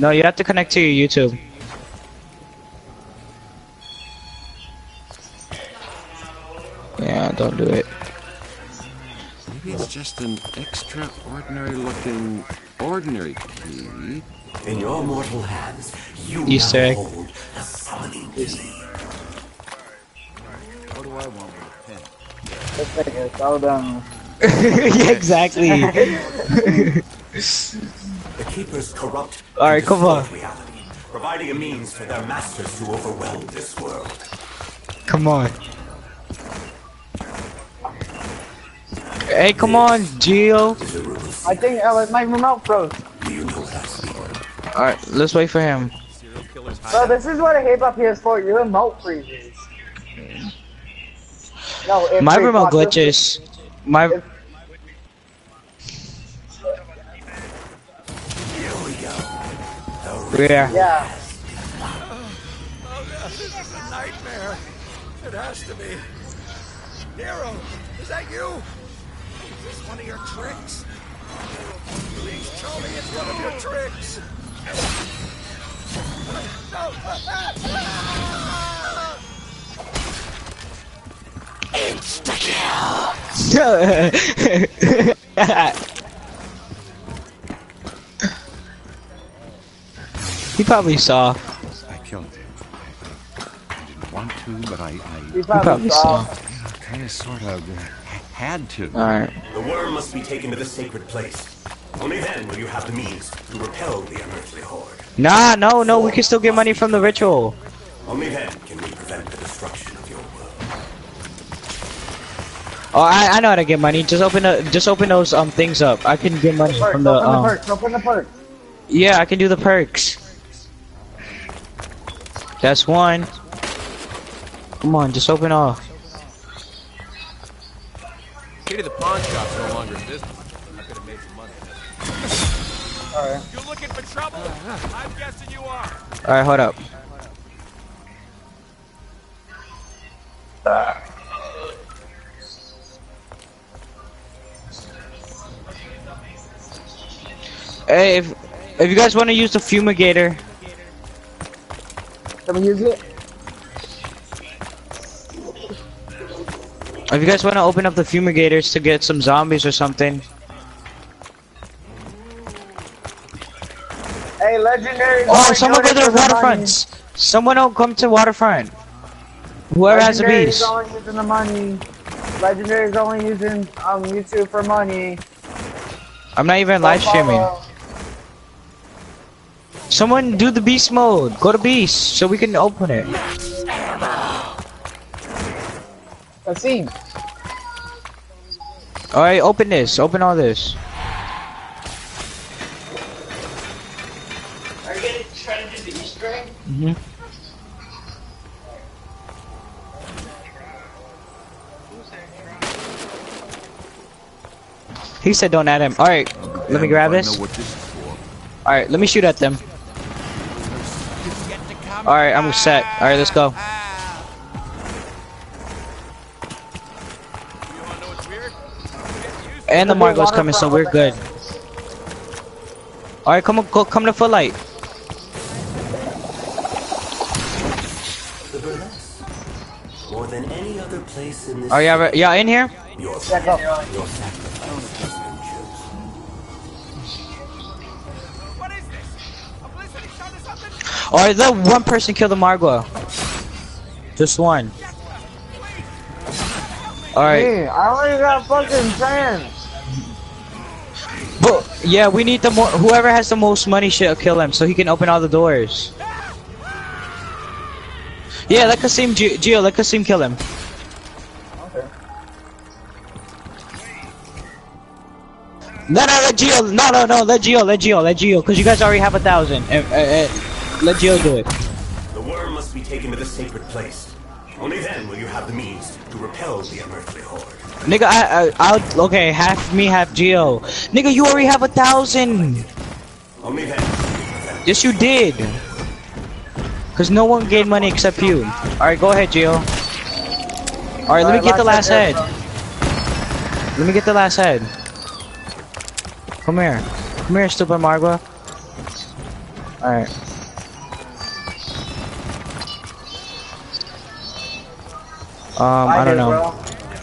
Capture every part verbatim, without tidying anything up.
No, you have to connect to your YouTube. Yeah, don't do it. Maybe it's just an extraordinary looking ordinary key. In your mortal hands, you Easter egg. hold a summoning key. What do I want with a pen? Let's take it. Slow down. Yeah, exactly. The keepers corrupt All right, and come on. distort reality, providing a means for their masters to overwhelm this world. Come on. Hey, come on, Gio. I think uh, my remote froze. Do you know that? All right, let's wait for him. Bro, this is what I hate about P S four. Your remote freezes. No, it My freezes. remote Watch this. glitches. My. It- Here we go. Yeah. Yeah. This is a nightmare. It has to be. Nero, is that you? Is this one of your tricks? Please tell me it's one of your tricks. He probably saw. I killed him. I didn't want to, but I, You I He probably probably saw. saw. kind of sort of uh, had to. All right. The worm must be taken to the sacred place. Only then will you have the means to repel the unearthly horde. Nah, no, no. We can still get money from the ritual. Only then can we prevent the destruction of your world. Oh, I, I know how to get money. Just open the, just open those um things up. I can get money Perks, from the open the um. perks. Open the perks. Yeah, I can do the perks. That's one. Come on, just open off. Key to the pawn shop's no longer in business. I could have made some money. Alright. You looking for trouble? I'm guessing you are. All right, hold up. Hey, if if you guys want to use the fumigator, Can we use it? if you guys want to open up the fumigators to get some zombies or something. Hey, legendary. Oh, someone go to the waterfronts. Someone don't come to waterfront. Whoever has a Legendary is beast. only using the money. Legendary is only using um YouTube for money. I'm not even live streaming. Follow. Someone do the beast mode. Go to beast so we can open it. Kasim. All right, open this. Open all this. Are you gonna try to do the Easter egg? Mhm. He said don't add him. All right, let me grab I this. know what this is for. All right, let me shoot at them. All right, I'm set. All right, let's go. And the Margot's coming, so we're good. All right, come on, go, come to full light. The Burlesque. More than any other place in this Are y'all re- y'all in here? your, Yeah, go. your sacrifice has been chosen. What is this? A blizzard shot or something? All right, let one person kill the Margot. Just one. All right. Hey, I only got fucking fans. But yeah, we need the more. Whoever has the most money should kill him, so he can open all the doors. Yeah, let Kasim, G Gio, let Kasim kill him. Okay. No, no, let Gio. No, no, no, let Gio, let Gio, let Gio, because you guys already have a thousand. Uh, uh, uh, let Gio do it. The worm must be taken to the sacred place. Only then will you have the means to repel the unearthly horde. Nigga, I, I, I'll. Okay, half me, half Gio. Nigga, you already have a thousand. Only then will you prevent Yes, you did. Cause no one gained money except you. All right, go ahead, Gio. All right, let me get the last head. Let me get the last head. Come here. Come here, stupid Margwa. Alright. Um, I, I don't do, know. Bro.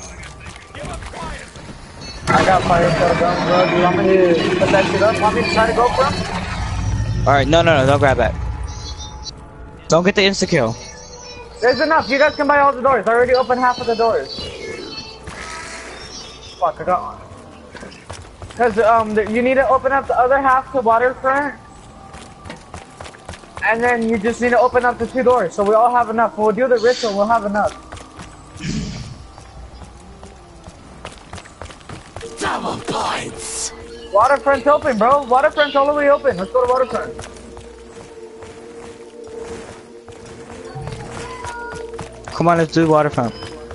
I got fire shotgun, bro. Do you want me to put that shit up? Want me to try to go for him? Alright, no, no, no, don't grab that. Don't get the insta kill. There's enough. You guys can buy all the doors. I already opened half of the doors. Fuck, I got one. Cause um, the, you need to open up the other half to waterfront, and then you just need to open up the two doors. So we all have enough. We'll do the ritual. We'll have enough. Double points. Waterfront's open, bro. Waterfront's all the way open. Let's go to waterfront. Come on, let's do waterfront.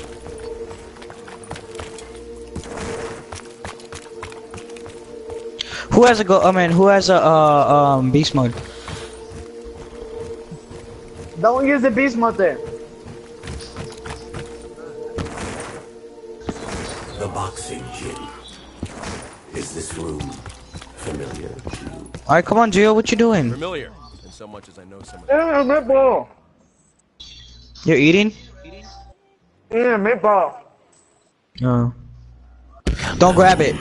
Who has a go? I mean, who has a uh, um beast mode? Don't use the beast mode there. The boxing gym. Is this room familiar to you? All right, come on, Gio. What you doing? Familiar, in so much as I know someone. Yeah, meatball. You're eating? Yeah, meatball. No. Don't grab it.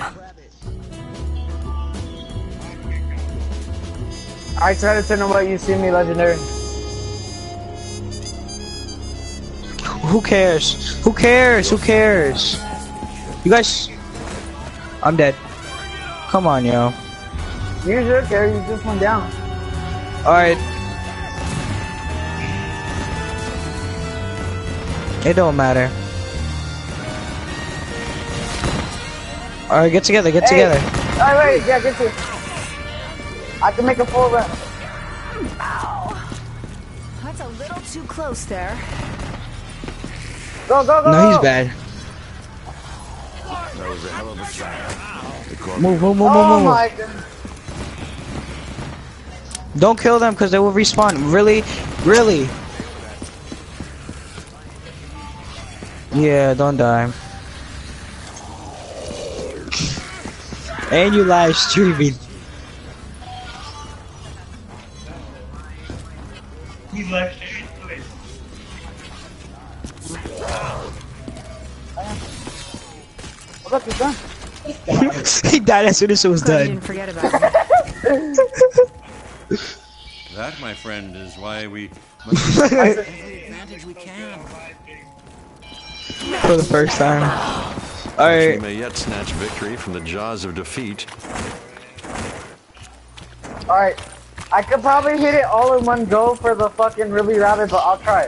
I try to tell them what you see me, legendary. Who cares? Who cares? Who cares? You guys, I'm dead. Come on, yo. You should care. You just went down. All right. It don't matter. All right, get together. Get Hey. together. All right, wait, yeah, get to. I can make a full run. Ow. That's a little too close there. Go, go, go. No, he's bad. That was a hell of a shot. Move, move, move, Oh move, my move. god. Don't kill them because they will respawn. Really, really. Yeah, don't die. And you live streaming. He's live streaming. Oh, look, he's done. He died as soon as it was Glad you done. didn't forget about me. That, my friend, is why we must take every advantage we can. For the first time. We Alright. may yet snatch victory from the jaws of defeat. Alright. I could probably hit it all in one go for the fucking really rabbit, but I'll try.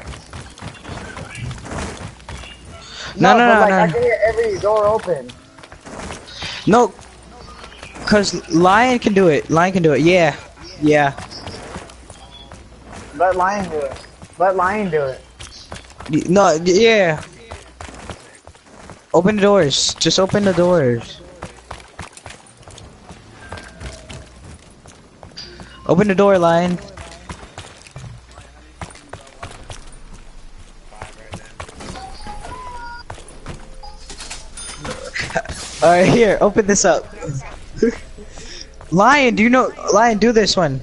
No, no, but no, like, no. I can hit every door open. No. Cause Lion can do it. Lion can do it. Yeah. Yeah. Let Lion do it. Let Lion do it. No, yeah. Open the doors. Just open the doors. Open the door, Lion. Alright, here, open this up. Lion, do you know? Lion, do this one.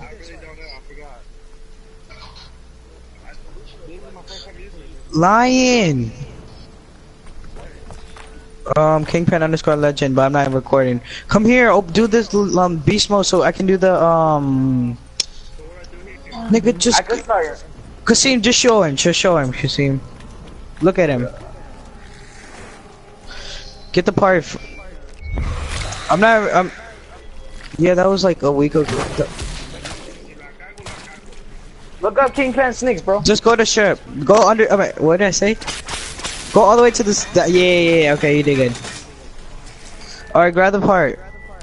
Lion! Um, Kingpin underscore legend, but I'm not recording. Come here, oh, do this um beast mode so I can do the um. Nigga, just I could start it. Kasim, just show him, just show him, Kasim. Look at him. Get the part. F I'm not. Um. Yeah, that was like a week ago. Look up Kingpin Sneaks, bro. Just go to ship. Go under. Uh, what did I say? Go all the way to this. Yeah, yeah, yeah. Okay, you did good. All right, grab the part.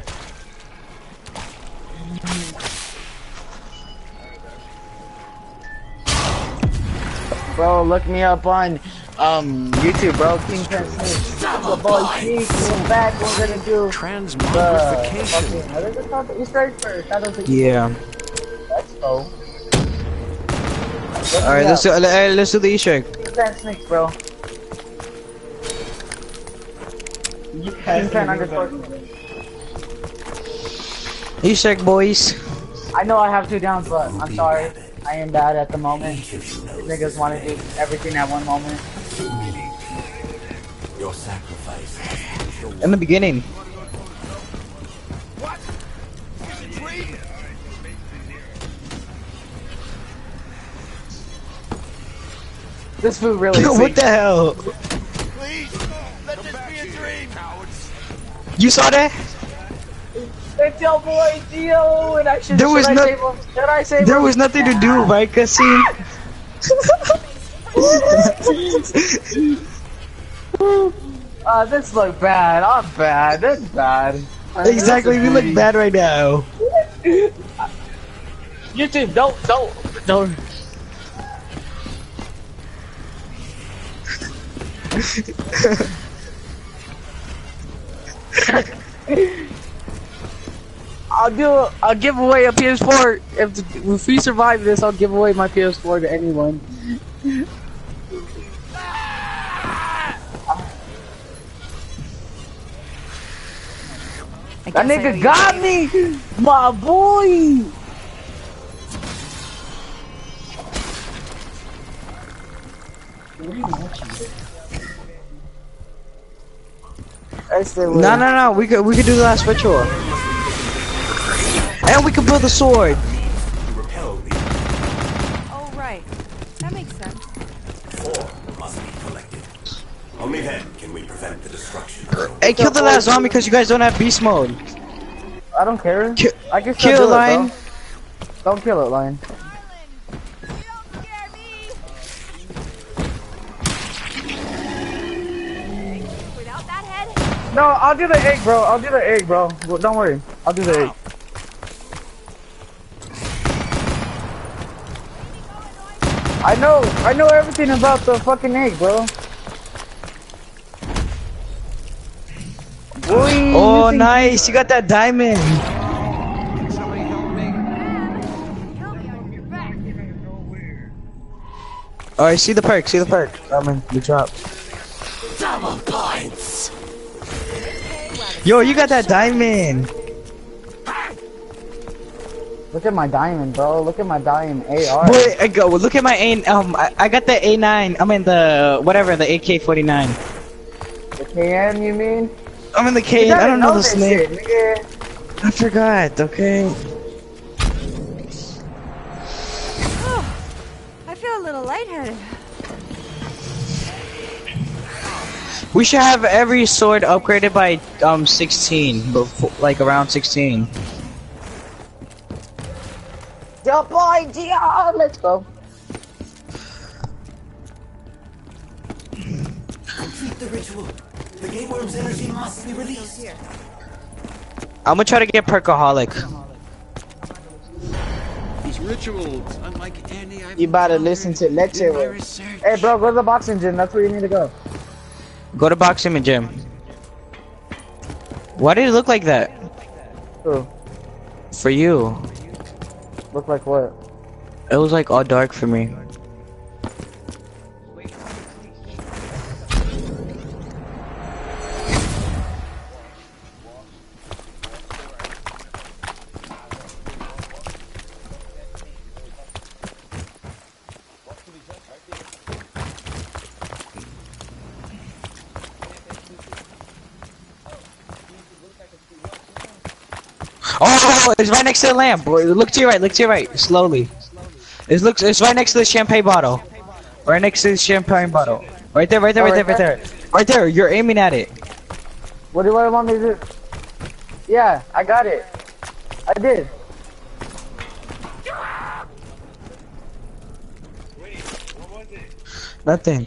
Bro, look me up on um YouTube, bro. Kingpin Sneaks. The boy Sneaks. We're back. We're gonna do the Transmogrification. fucking. What is it called? The Easter egg first. That doesn't. Yeah. Let's go. All right, let's do. Uh, let's do the Easter egg. Kingpin Sneaks, bro. Kingpin underscore. Easter egg, boys. I know I have two downs, but I'm sorry. I am bad at the moment. Niggas want to do everything at one moment. Your sacrifice. In the beginning. What? Is it dream? This food really What the hell? Please, let this be a dream. Cowards. You saw that? It's your boy Gio, and I should. There was should no- I save him? Should I save There him? was nothing to do, right, Cassie? Uh, this look bad. I'm bad. That's bad. Exactly, we look bad right now. YouTube, don't, don't, don't. I'll do. I'll give away a P S four if if we survive this. I'll give away my P S four to anyone. I That guess I owe nigga you got a- me, my boy. No, no, no. We could we could do the last ritual, and we could build a sword. To repel the Oh, right. That makes sense. four must be collected. Only then can we prevent the destruction. Hey, kill the last zombie because you guys don't have beast mode. I don't care. Ki- I can still kill do it, Lion. bro. Don't kill it, Lion. Without that head, No, I'll do the egg, bro. I'll do the egg, bro. Well, don't worry. I'll do the egg. I know. I know everything about the fucking egg, bro. Boy, Oh, you think- nice! You got that diamond. All right, see the perk. See the perk. Diamond, the drop. Double points. Yo, you got that diamond. Look at my diamond, bro. Look at my diamond A R. Boy, I go. Look at my A. Um, I, I got the A nine. I mean the whatever, the A K forty-nine. The K M, you mean? I'm in the You K. gotta I don't know the this snake. shit, nigga. I forgot. Okay. I feel a little lightheaded. We should have every sword upgraded by um sixteen, before, like around sixteen. Double idea. Let's go. Complete the ritual. The game worm's energy must be released. I'm gonna try to get perkaholic. These rituals, unlike any I've You about to encountered listen to lecture. in my with- research. Hey, bro, go to the boxing gym. That's where you need to go. Go to boxing gym. Why did it look like that? Cool. For you. Look like what? It was like all dark for me. Oh, it's right next to the lamp. Boy, look to your right. Look to your right. Slowly. It looks. It's right next to the champagne bottle. Right next to the champagne bottle. Right there. Right there. Oh, Right there. right Right there. Right there. You're aiming at it. What do I want me to do? Yeah, I got it. I did. Nothing.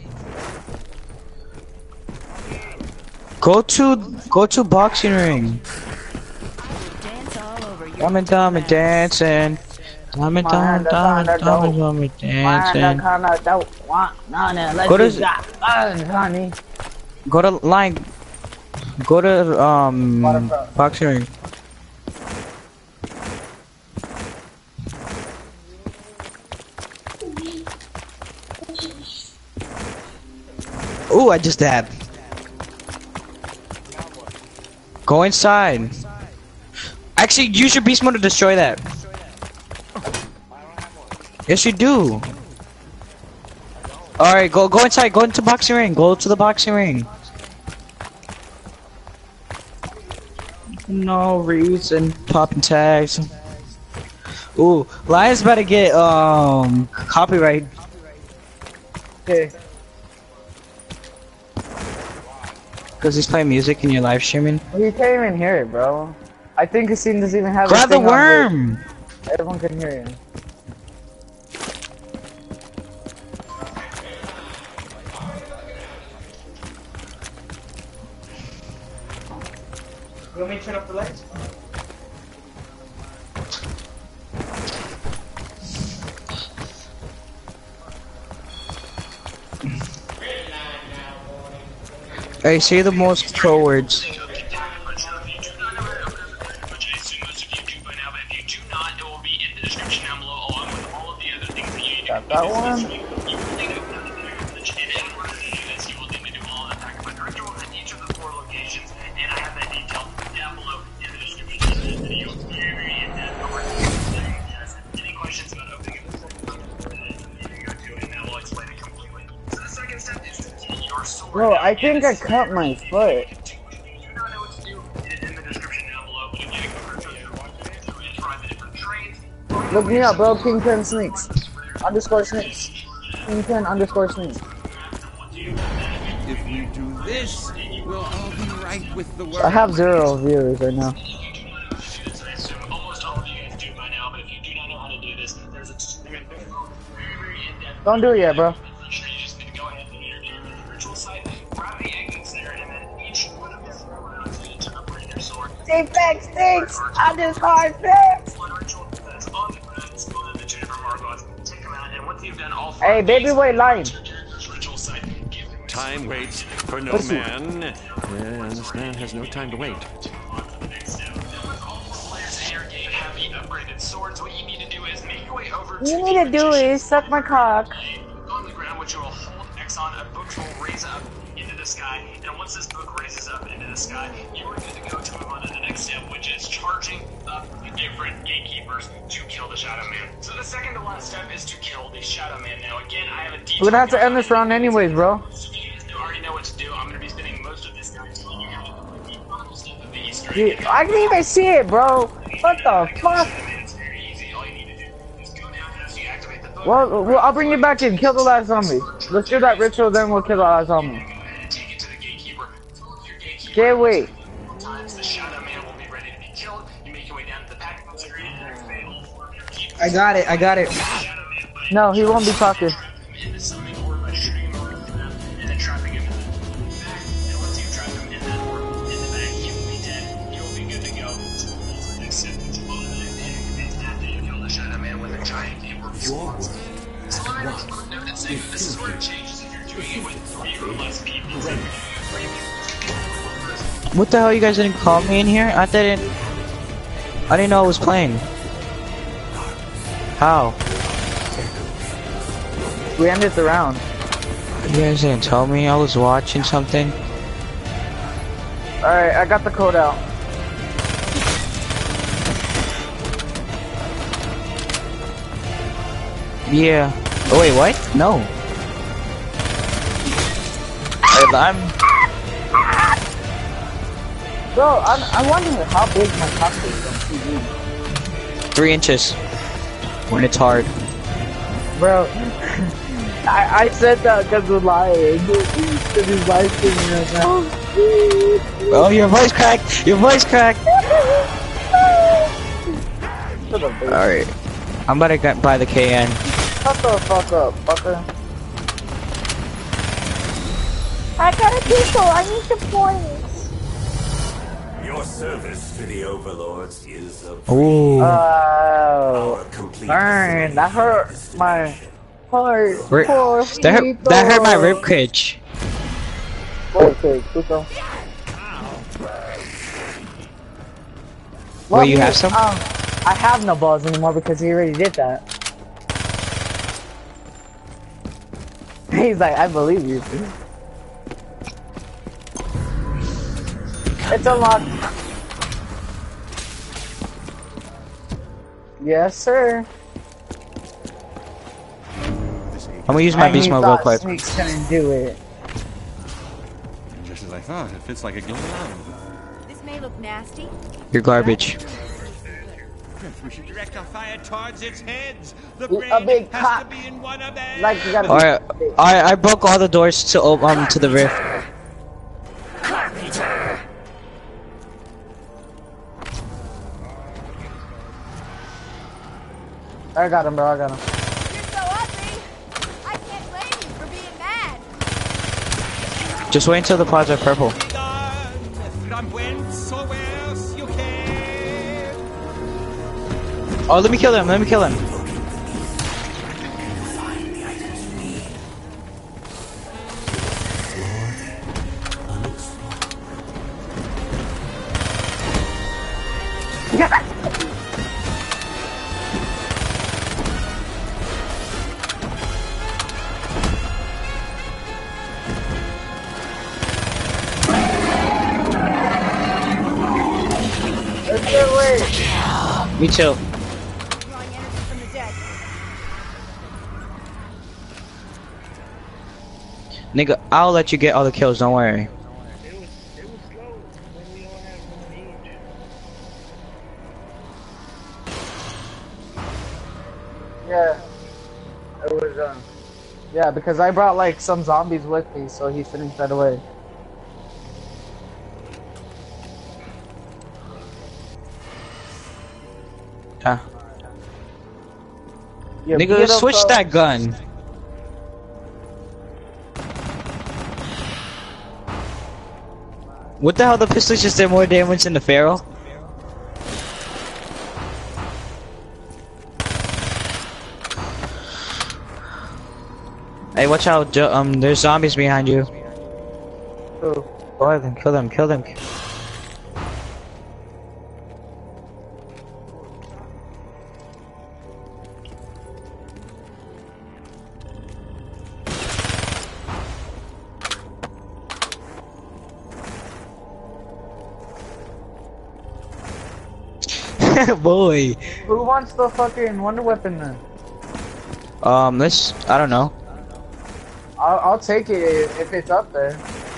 Go to go to boxing ring. Dance all over your Diamond, diamond, dancing. Diamond, diamond, diamond, diamond, diamond, dancing. Kinda don't want none unless Go to- you got fun, honey. Go to line. Go to um Waterfront. boxing ring. Ooh, I just dabbed. Go inside. Actually, use your beast mode to destroy that. Yes, you do. All right, go go inside. Go into boxing ring. Go to the boxing ring. No reason popping tags. Ooh, Lion's about to get um copyright. Okay. Cause he's playing music and you're live streaming. You can't even hear it, bro. I think the scene doesn't even have. Grab the thing on where worm. Everyone can hear you. You want me to turn off the lights? Hey, say the most pro words. Got that one? Bro, I think I cut my foot. Look me up, bro. Kingpin Sneaks. Underscore Sneaks. Kingpin underscore Sneaks. If we do this, we'll all be right with the world. I have zero viewers right now. Don't do it yet, bro. Stay back, stinks! I just hard fix! Hey, baby, wait, line. Time waits for no man. And this man has no time to wait. You need to do is suck my cock. On the ground, which will hold X on, a book will raise up into the sky, and once this book raises up into the sky, you are good to go to move on to the next step, which is charging up different gatekeepers to kill the Shadow Man. So the second to last step is to kill the Shadow Man. Now again, I have a detailed We're gonna have to end this round anyways, bro. So if you guys already know what to do, I'm gonna be spending most of this time telling you how to complete the final step of the Easter egg. Dude, I can even see it, bro. What the fuck? It's very easy. All you need to do is go down as you activate the book. Well, well, I'll bring you back in. Kill the last zombie. Let's do that ritual, then we'll kill the last zombie. Take it to the gatekeeper. If your gatekeeper Okay, wait. times the Shadow Man will be ready to be killed. You make your way down to the pack screen and activate all four of your keepers. I got it. I got it. Shadow Man by No, he won't be talking. trapping him in the stomach or by shooting him over the map and then trapping him in the back. And once you trap him in that orb in the back, he will be dead. You will be good to go. So that's the next step, which will be it's after you kill the Shadow Man with a giant gamer response. So let me also note that saying this is where it changes if you're doing it with three or less people. What the hell? You guys didn't call me in here? I didn't. I didn't know I was playing. How? We ended the round. You guys didn't tell me. I was watching something. Alright, I got the code out. Yeah. Oh wait, what? No. I'm. Bro, I'm, I wonder how big my cock is on T V. Three inches. When it's hard. Bro, I, I said that because we're lying. Because he's live streaming right now. Oh, your voice cracked. Your voice cracked. Alright. I'm about to get by the K N. Shut the fuck up, fucker. I got a pistol. I need the points. Your service to the overlords is a Ooh. Oh, our complete burn. That hurt my heart. Ri- Poor that, hurt, that hurt my rib cage. Okay, Kuko. Wait, you have some? Um, I have no balls anymore because he already did that. He's like, I believe you. It's unlocked. Yes, sir. this agent. I'm gonna use my And beast he mode real thought quick. Sneaks couldn't do it. And just as I thought, it fits like a glove. This may look nasty. You're garbage. We should direct our fire towards its heads. The With brain a big has cock. to be in one of them. Like you gotta. All right, I I broke all the doors to op- um to the rift. I got him, bro. I got him. You're so ugly. I can't blame you for being mad. Just wait until the pods are purple. From whence or whence you came. Oh, let me kill him. Let me kill him. Let's get away. Me too. Drawing energy from the dead. Nigga, I'll let you get all the kills. Don't worry. It was it was slow when we all had one each. Yeah. It was um. Yeah, because I brought like some zombies with me, so he finished right away. Ah. Yeah, Nigga, get up, switch uh, that gun. What the hell? The pistol just did more damage than the Pharaoh? Hey, watch out! Jo- Um, there's zombies behind you. Ooh. Go ahead and kill them. Kill them. Boy. Who wants the fucking wonder weapon then? Um, let's. I don't know. I'll, I'll take it if, if it's up there.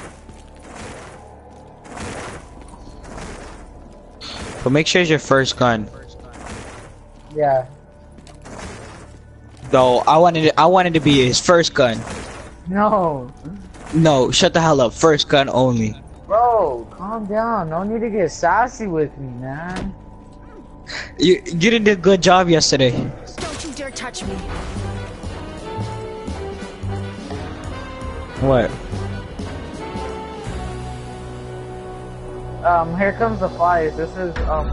But make sure it's your first gun. Yeah. Though I wanted it. I wanted to be his first gun. No. No, shut the hell up. First gun only. Bro, calm down. No need to get sassy with me, man. You you did a good job yesterday. Don't you dare touch me. What? Um, here comes the flies. This is, um...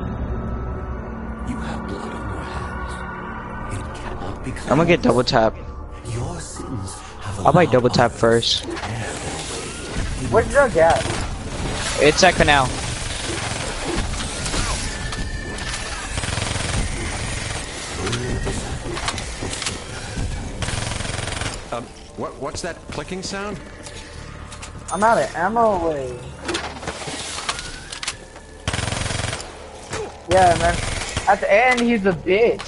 You have blood on your hands. It cannot be cleansed. I'm gonna get double tap. Your sins have I'll buy allowed double tap first. Where's Drug at? It's at Canal. Um, what, what's that clicking sound? I'm out of ammo away. Yeah, man. At the end, he's a bitch.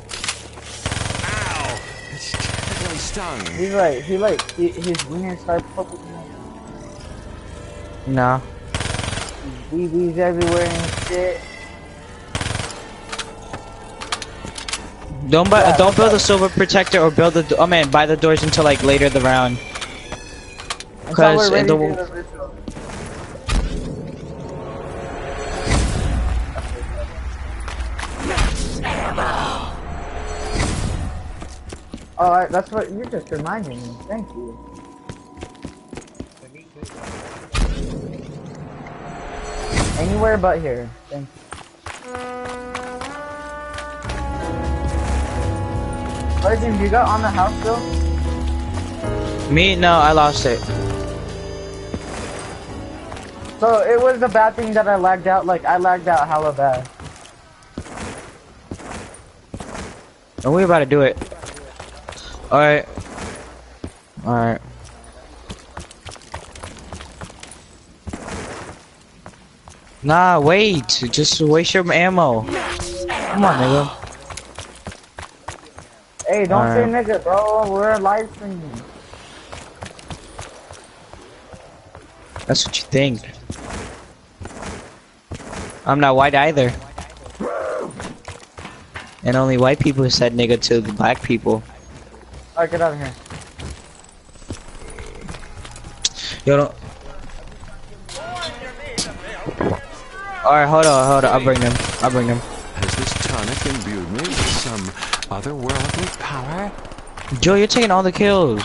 Ow! It's terribly stung. He's like, he like, he, his wiener started poking me. No. B Bs everywhere and shit. Don't buy. Yeah, don't build okay. a silver protector or build the. Oh man, buy the doors until like later the round. Until Cause we're ready the- to do the ritual. Oh, I, that's what you just reminded me. Thank you. Anywhere but here. Thank you. Legend, you got on the house still? Me? No, I lost it. So it was a bad thing that I lagged out. Like I lagged out hella bad. And we about to do it. All right. All right. Nah, wait. Just waste your ammo. Come on, nigga. Hey, don't say Alright. nigga, bro. We're live streaming. That's what you think. I'm not white either. And only white people said nigga to the black people. Alright, get out of here. Yo, don't. Alright, hold on, hold on. I'll bring them. I'll bring them. Has this tonic imbued me with some otherworldly power? Joe, you're taking all the kills.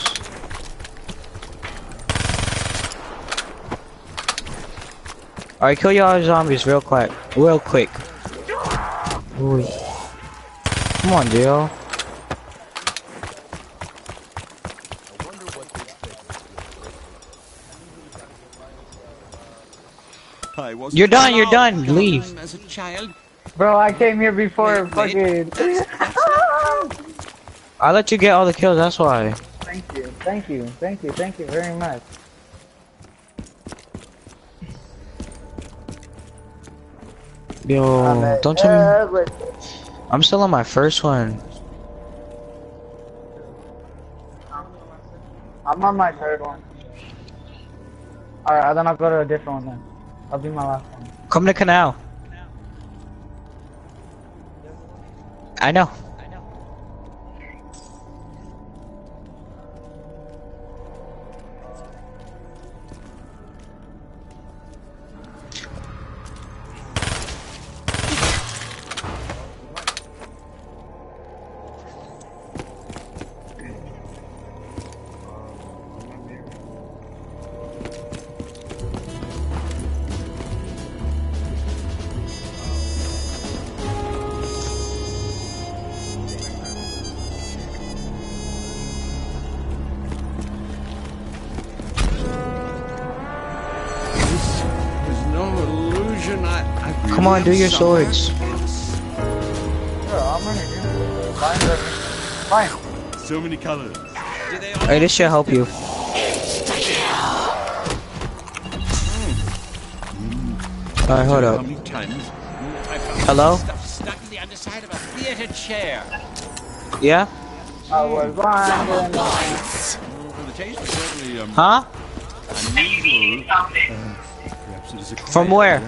Alright, kill y'all zombies real quick. Real quick. Ooh. Come on, Joe. I was You're done, you're allowed done. to Leave. come As a child. Bro, I came here before Wait, wait. fucking. I let you get all the kills, that's why. Thank you, thank you, thank you, thank you very much. Yo, I'm at don't tell me. every- I'm still on my first one. I'm on my third one. Alright, then I'll go to a different one then. I'll be my last one. Come to Canal. I know. There's no illusion. I, I really Come on, am do your somewhere swords. else. Sure, I'm gonna do Fine, fine. So many colors. Do they all Hey, this should help you. Alright, hold How up. many times I found Hello? stuff stuck to the underside of a theater chair? Yeah? I was wondering. Well, the taste is certainly um, Huh? unusual. Um, perhaps it is a From where?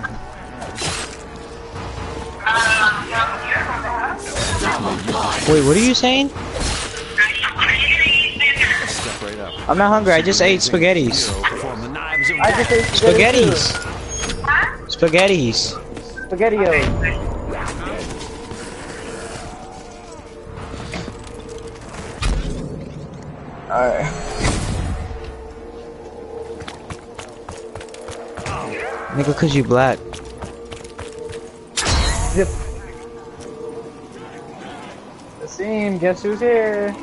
Wait, what are you saying? Step right up. I'm not hungry, I just ate spaghettis. Perform the knives of I just ate spaghetti. Spaghettis! Spaghettis. Spaghetti-o. Alright. Nigga, cause you black. Zip. The scene, guess who's here?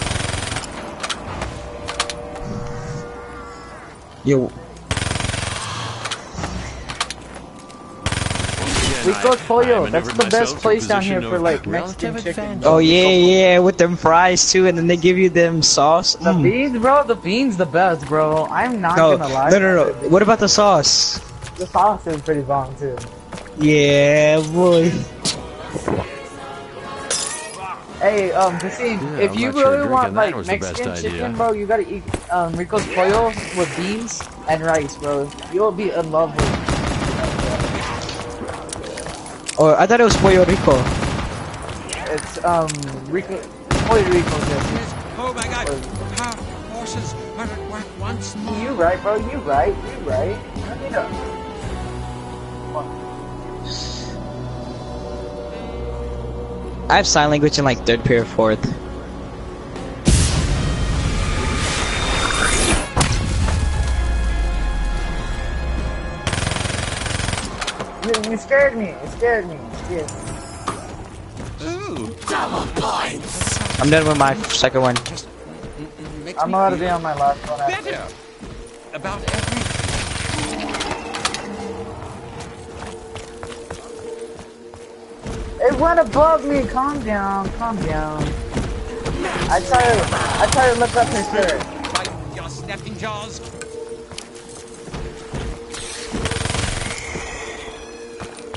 Yo, Rico's Pollo. That's the best place down here for like Mexican chicken. oh yeah, yeah, with them fries too, and then they give you them sauce. The Mm. beans, bro. The beans, the best, bro. I'm not No, gonna lie. no, no, no. What about the sauce? The sauce is pretty bomb too. Yeah, boy. Hey, um, Kasim, Yeah, if I'm you not sure really want drinking that like was the best Mexican idea. chicken, bro, you gotta eat um Rico's Pollo with beans and rice, bro. You'll be in love with. Oh, I thought it was Puerto Rico. It's um Rico, Puerto Rico. Yes. Oh my god! How horses are at work once more. You right, bro. You right. You right. Look it up. I have sign language in like third period, fourth. You, you scared me. It scared me. Yes. Ooh, I'm done with my second one. makes I'm me about to feel be on my last one. After. better about everything. It went above me. Calm down. Calm down. I try to. I try to look up his shirt. Fight your snapping jaws.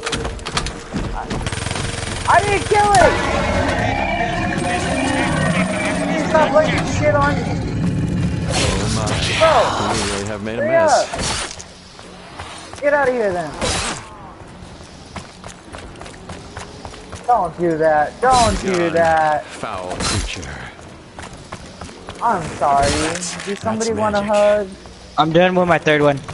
I didn't kill it. have made a Hurry mess. up. Get out of here then. Don't do that. Don't do Gone. that. Foul creature. I'm sorry. Do somebody want a magic. hug? I'm done with my third one.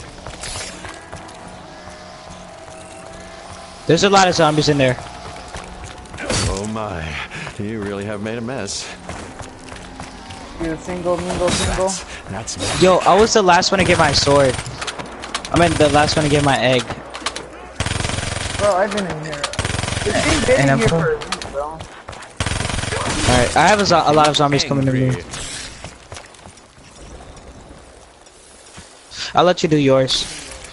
There's a lot of zombies in there. Oh my, you really have made a mess. Do single, mingle, single. That's magic. Yo, I was the last one to get my sword. I mean, the last one to get my egg. Bro, I've been in here. It's been And I'm here full. for a week, bro. Alright, I have a, zo- a lot of zombies coming to me. Angry. I'll let you do yours.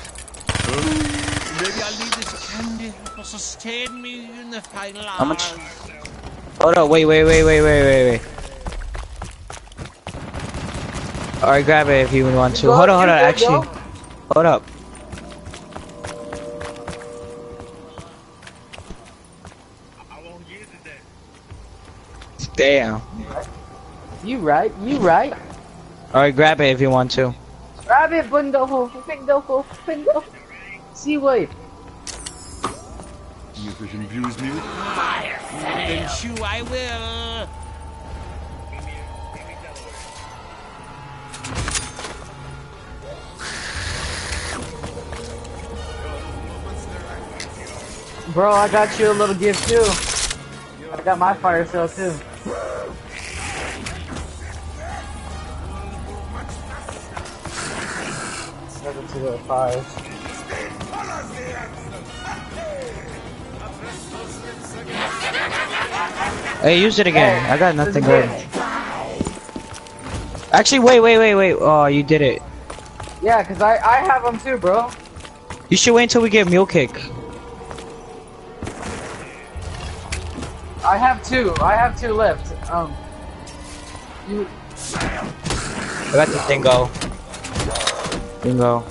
Maybe I'll need this candy to sustain me in the final How much? hours. Hold up, wait, wait, wait, wait, wait, wait, wait. Alright, grab it if you want to. Go, Hold on, hold you on, go, actually. yo. Hold up. I won't get it today. Damn. You right, you right. Alright, grab it if you want to. Grab it, bundo, findo, findo. See wait. You could infuse me with fire. Then chew I will. Bro, I got you a little gift too. I got my fire cell too. Seven to the five. Hey, use it again. Hey, I got nothing this good. is Actually, wait, wait, wait, wait. Oh, you did it. Yeah, cause I I have them too, bro. You should wait until we get Mule Kick. I have two. I have two left. Um. You. I got the dingo. Dingo.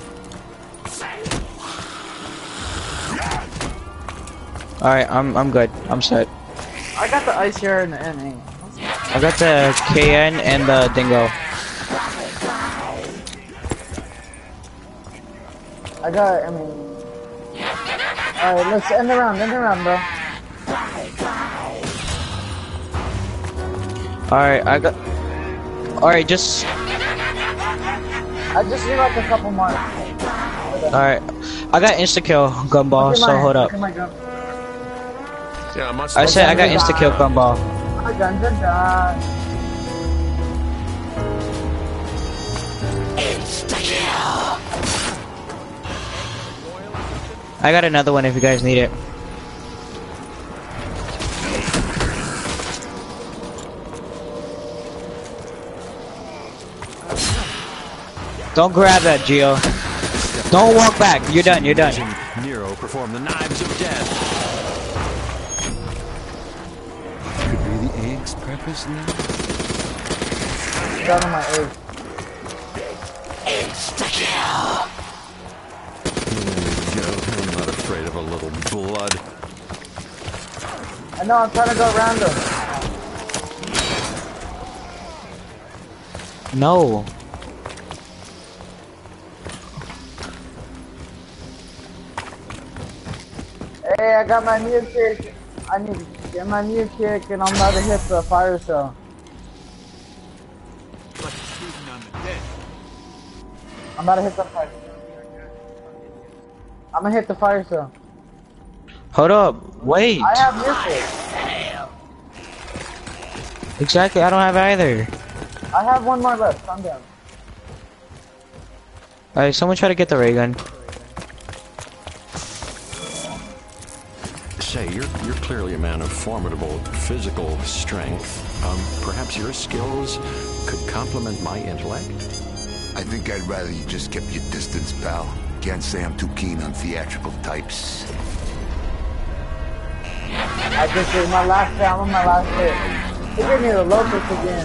Alright, I'm I'm good. I'm set. I got the ice here and the N A. I got the K N and the dingo. I got. I mean. All right, let's end the round. End the round, bro. Alright, I got. Alright, just. I just need like a couple more. Alright. I got insta kill gumball, Look at so my- hold up. look at my gun. Yeah, must I said I got insta kill gumball. My guns are done. I got another one if you guys need it. Don't grab that, Gio. Don't walk back. You're done. You're done. Nero performed the knives of death. Could be the egg's purpose now. Down on my egg. There we go. I'm not afraid of a little blood. I know. I'm trying to go around them. No. Hey, I got my new kick. I need to get my new kick, and I'm about to hit the fire cell. I'm about to hit the fire. I'm gonna hit the fire cell. Hold up. Wait. I have new kick. Exactly. I don't have either. I have one more left. Calm down. Alright, someone try to get the ray gun. Say, you're you're clearly a man of formidable physical strength. Um, perhaps your skills could complement my intellect? I think I'd rather you just kept your distance, pal. Can't say I'm too keen on theatrical types. I just did my last hit. I'm on my last hit. He gave me the locust again.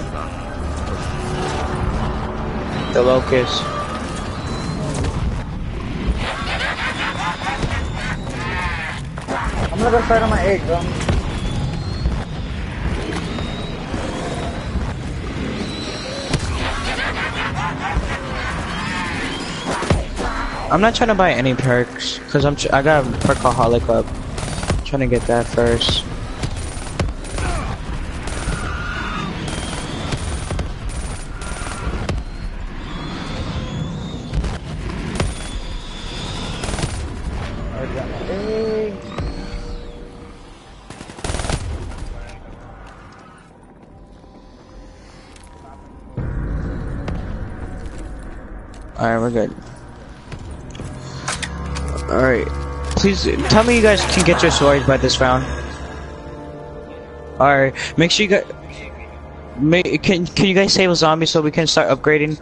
The locust. I'm gonna go start on my egg, bro. I'm not trying to buy any perks, cause I'm tr I got Perkaholic up. Trying to get that first. Alright, we're good. Alright. Please tell me you guys can get your swords by this round. Alright. Make sure you got Make, can can you guys save a zombie so we can start upgrading?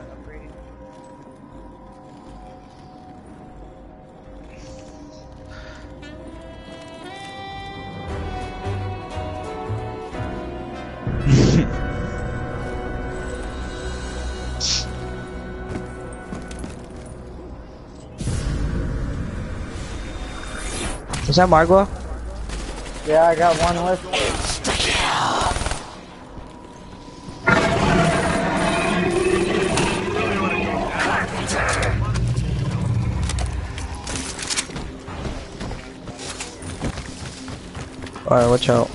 Is that Margwa? Yeah, I got one left. Alright, watch out.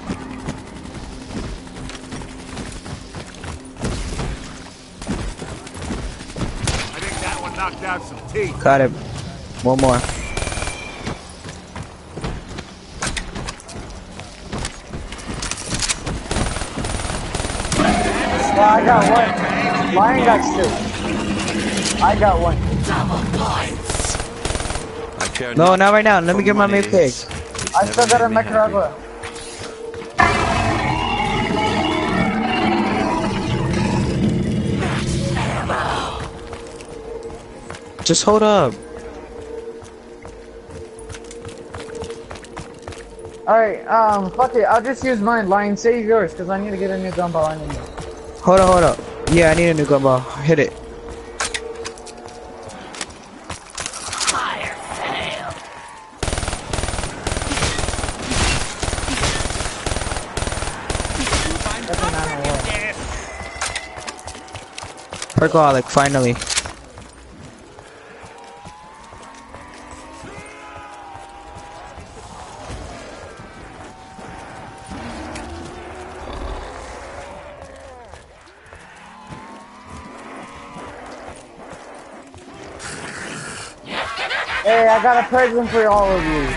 I think that one knocked out some teeth. Got him. One more. Yeah, I got one. Lion got two. I got one. No, not right now. Let me get my main pick. I still got a Nicaragua. Just hold up. Alright, um, fuck it. I'll just use mine. Lion, save yours, because I need to get a new gumball. I need Hold up, hold up. Yeah, I need a new gumball. Hit it. Perkaholic, finally. Hey, I got a present for all of you.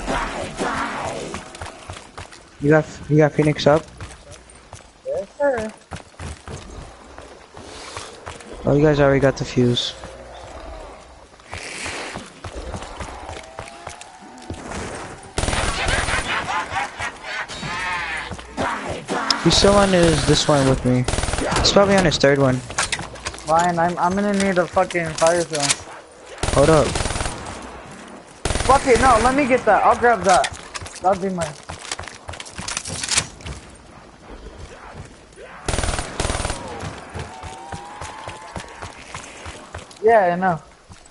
You got you got Phoenix up? Yes, sir. Oh, you guys already got the fuse. He's still on his this one with me. He's probably on his third one. Lion, I'm I'm gonna need a fucking fire zone. Hold up. Fuck it, no, let me get that. I'll grab that. That'll be mine. Yeah, I know.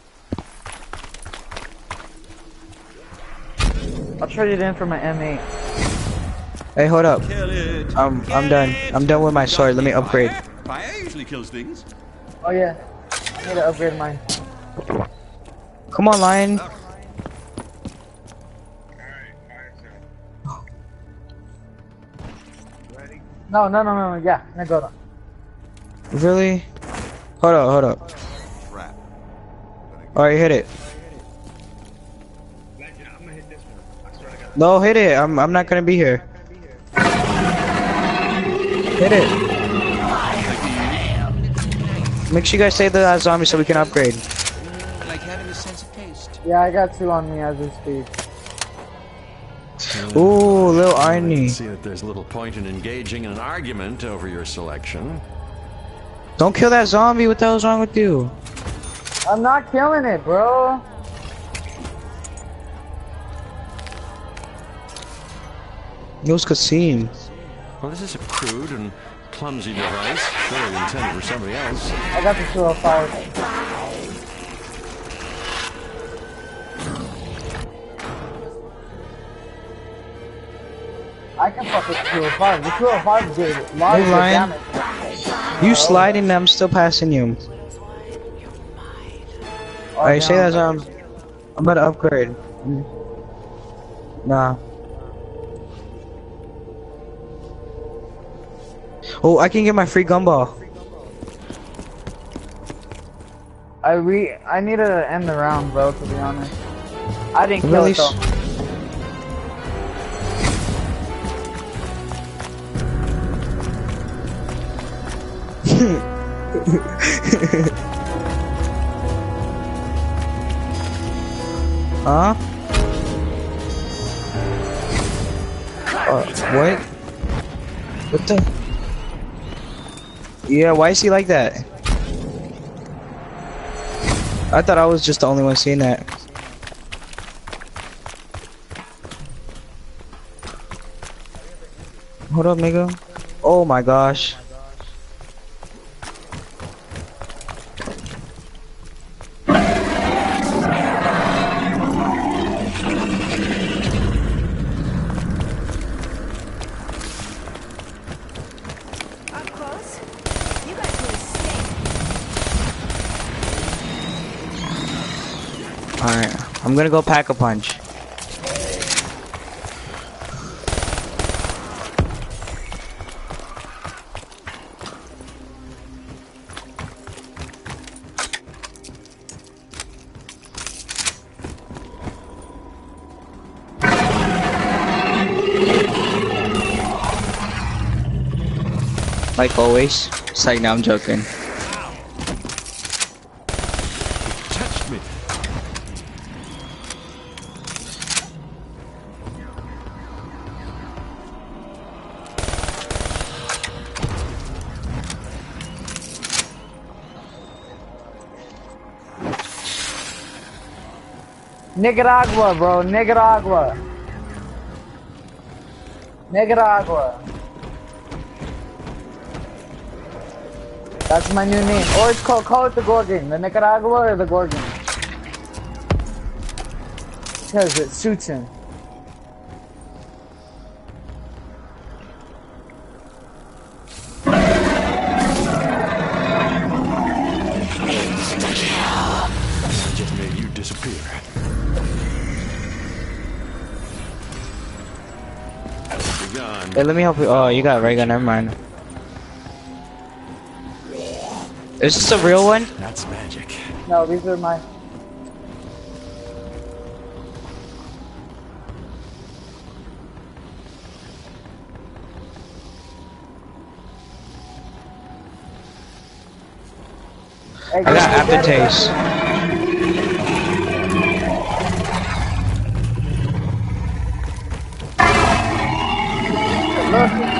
I'll trade it in for my M eight. Hey, hold up. I'm I'm done. I'm done with my sword. Let me upgrade. Fire usually kills things. Oh yeah, I need to upgrade mine. Come on, Lion. No, no, no, no, no. Yeah, no, go on. Really? Hold up, hold up. Alright, hit it. No, hit it. I'm I'm not gonna be here. Hit it. Make sure you guys save the last zombie so we can upgrade. Like having a sense of taste. Yeah, I got two on me as we speak. Ooh, little irony. I see that there's little point in engaging in an argument over your selection. Don't kill that zombie. What the hell's wrong with you? I'm not killing it, bro. It was Kasim. Well, this is a crude and clumsy device, surely intended for somebody else. I got the two oh five. I can fuck with two oh five. The two oh five did lots of Hey, Ryan. damage. You sliding, I'm still passing you. Oh, I say that um, I'm about to upgrade. Mm. Nah. Oh, I can get my free gumball. I re I need to end the round, bro. To be honest, I didn't kill Really? it though. Huh? Uh, what? What the? Yeah, why is he like that? I thought I was just the only one seeing that. Hold up, nigga. Oh my gosh. Alright, I'm gonna go pack a punch. Like always. It's like, now I'm joking. Touched me. Nicaragua, bro. Nicaragua. Nicaragua. That's my new name. Or it's called, call it the Gorgon. The Nicaragua or the Gorgon. Because it suits him. I just made you disappear. Be gone. Hey, let me help you. Oh, you got ray gun. Never mind. Is this a real one? That's magic. No, these are my... Hey, I got aftertaste. Look.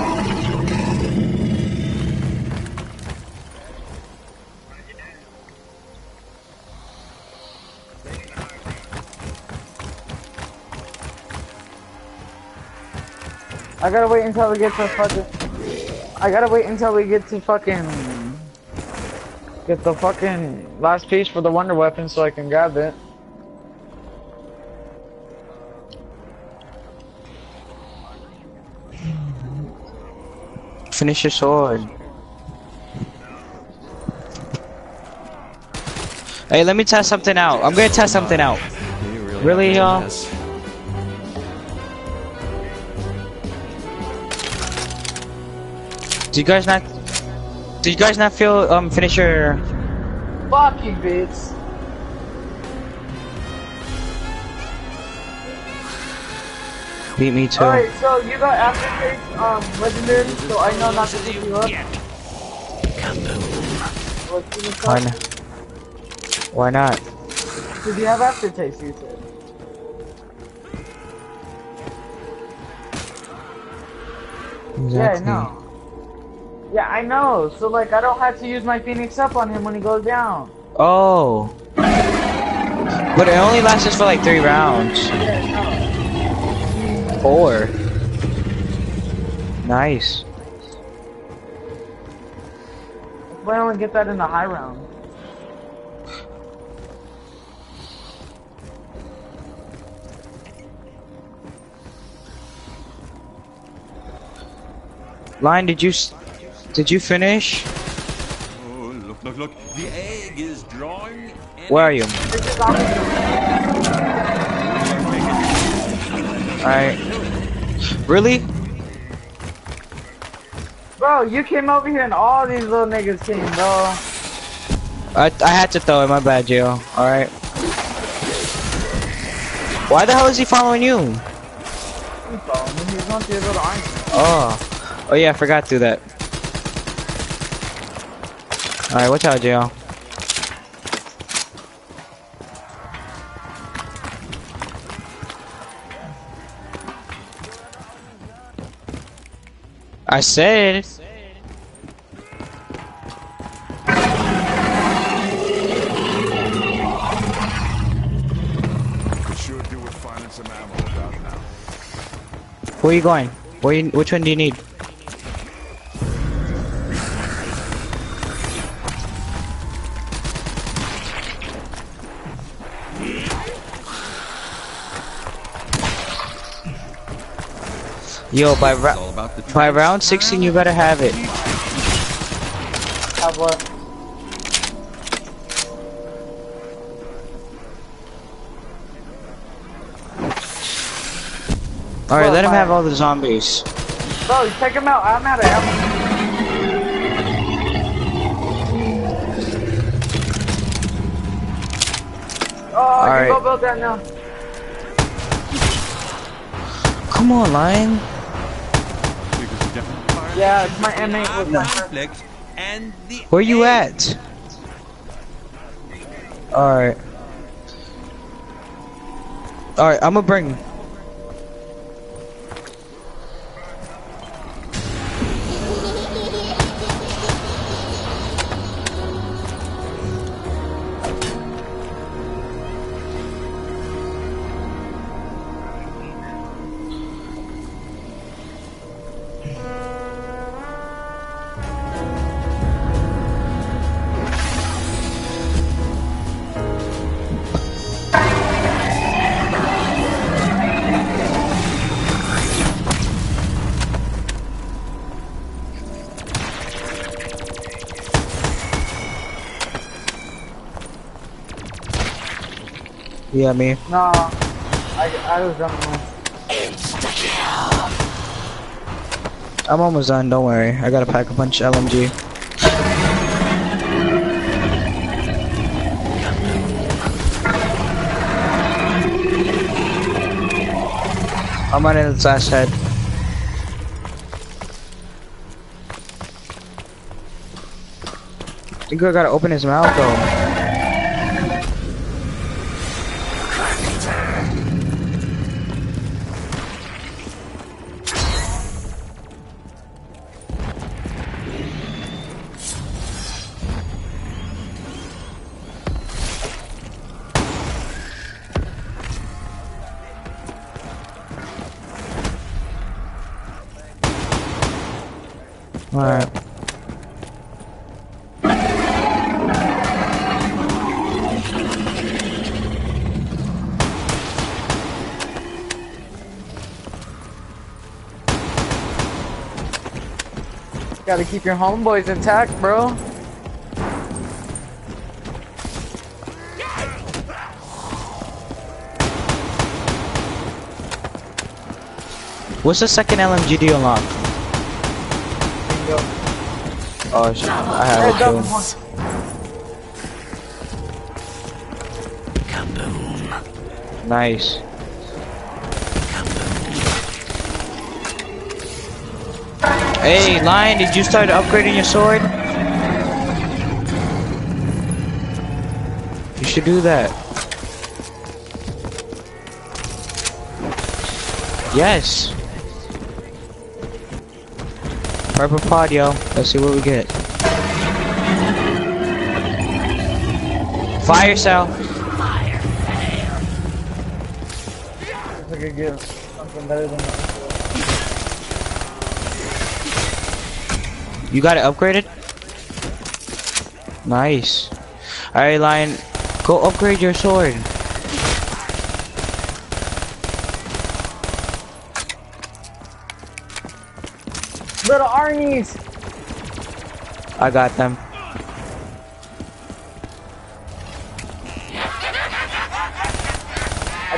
I gotta wait until we get to fucking... I gotta wait until we get to fucking... Get the fucking last piece for the wonder weapon so I can grab it. Finish your sword. Hey, let me test something out. I'm gonna test something out. Really, y'all? Do you guys not? Do you guys not feel um finish your? Fucking bitch. Beat me too. Alright, so you got aftertaste um legendary, so I know not to pick you up. Why not? Why not? Because you have aftertaste, you said. Exactly. Yeah, I know. Yeah, I know. So like, I don't have to use my Phoenix up on him when he goes down. Oh. But it only lasts for like three rounds. Yeah, no. Four. Nice. Why don't we get that in the high round? Line, did you s- did you finish? Oh, look look, look, look. The egg is drawing. Where are you? Alright. Really? Bro, you came over here and all these little niggas came, bro. I, I had to throw it, my bad, Gio. Alright. Why the hell is he following you? He's following me. He's going to your little arm. Oh. Oh yeah, I forgot to do that. Alright, watch out, Gio. I said. Could sure do with finding some ammo about now. Where you going? Where you, which one do you need? Yo, by, ra by round sixteen, you better have it. Have what? Alright, let him have all the zombies. Bro, take him out. I'm out of ammo. Oh, I Alright. can go build that now. Come on, Lion. Yeah, it's my M eight with my and the Where you at? Alright. Alright, I'm gonna bring. Yeah, me. No, I, I was jumping. I'm almost done, don't worry. I gotta pack a bunch of L M G. I'm running its last head. I think I gotta open his mouth though. Alright. Gotta keep your homeboys intact, bro. What's the second L M G do you unlock? Oh shit, I have it too. Kaboom. Nice. Hey, Lion, did you start upgrading your sword? You should do that. Yes. Purple pod, yo. Let's see what we get. Fire cell. Fire fail. I could get something better than that. You got it upgraded? Nice. Alright, Lion. Go upgrade your sword. Little Arnie's. I got them.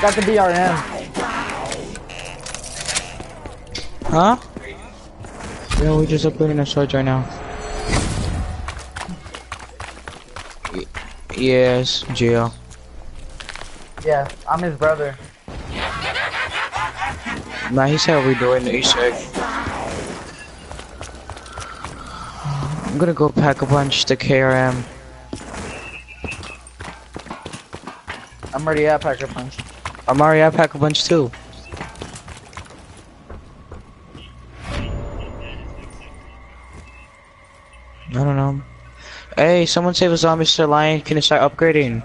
got the B R M. Huh? Yeah, we're just upgrading our swords right now. Y yes, Gio. Yeah, I'm his brother. Nah, he said we're doing the Easter egg. I'm gonna go pack a bunch to K R M. I'm already at Packer Punch. I'm already at pack a bunch too. I don't know. Hey, someone save us on, Mister Lion. Can you start upgrading?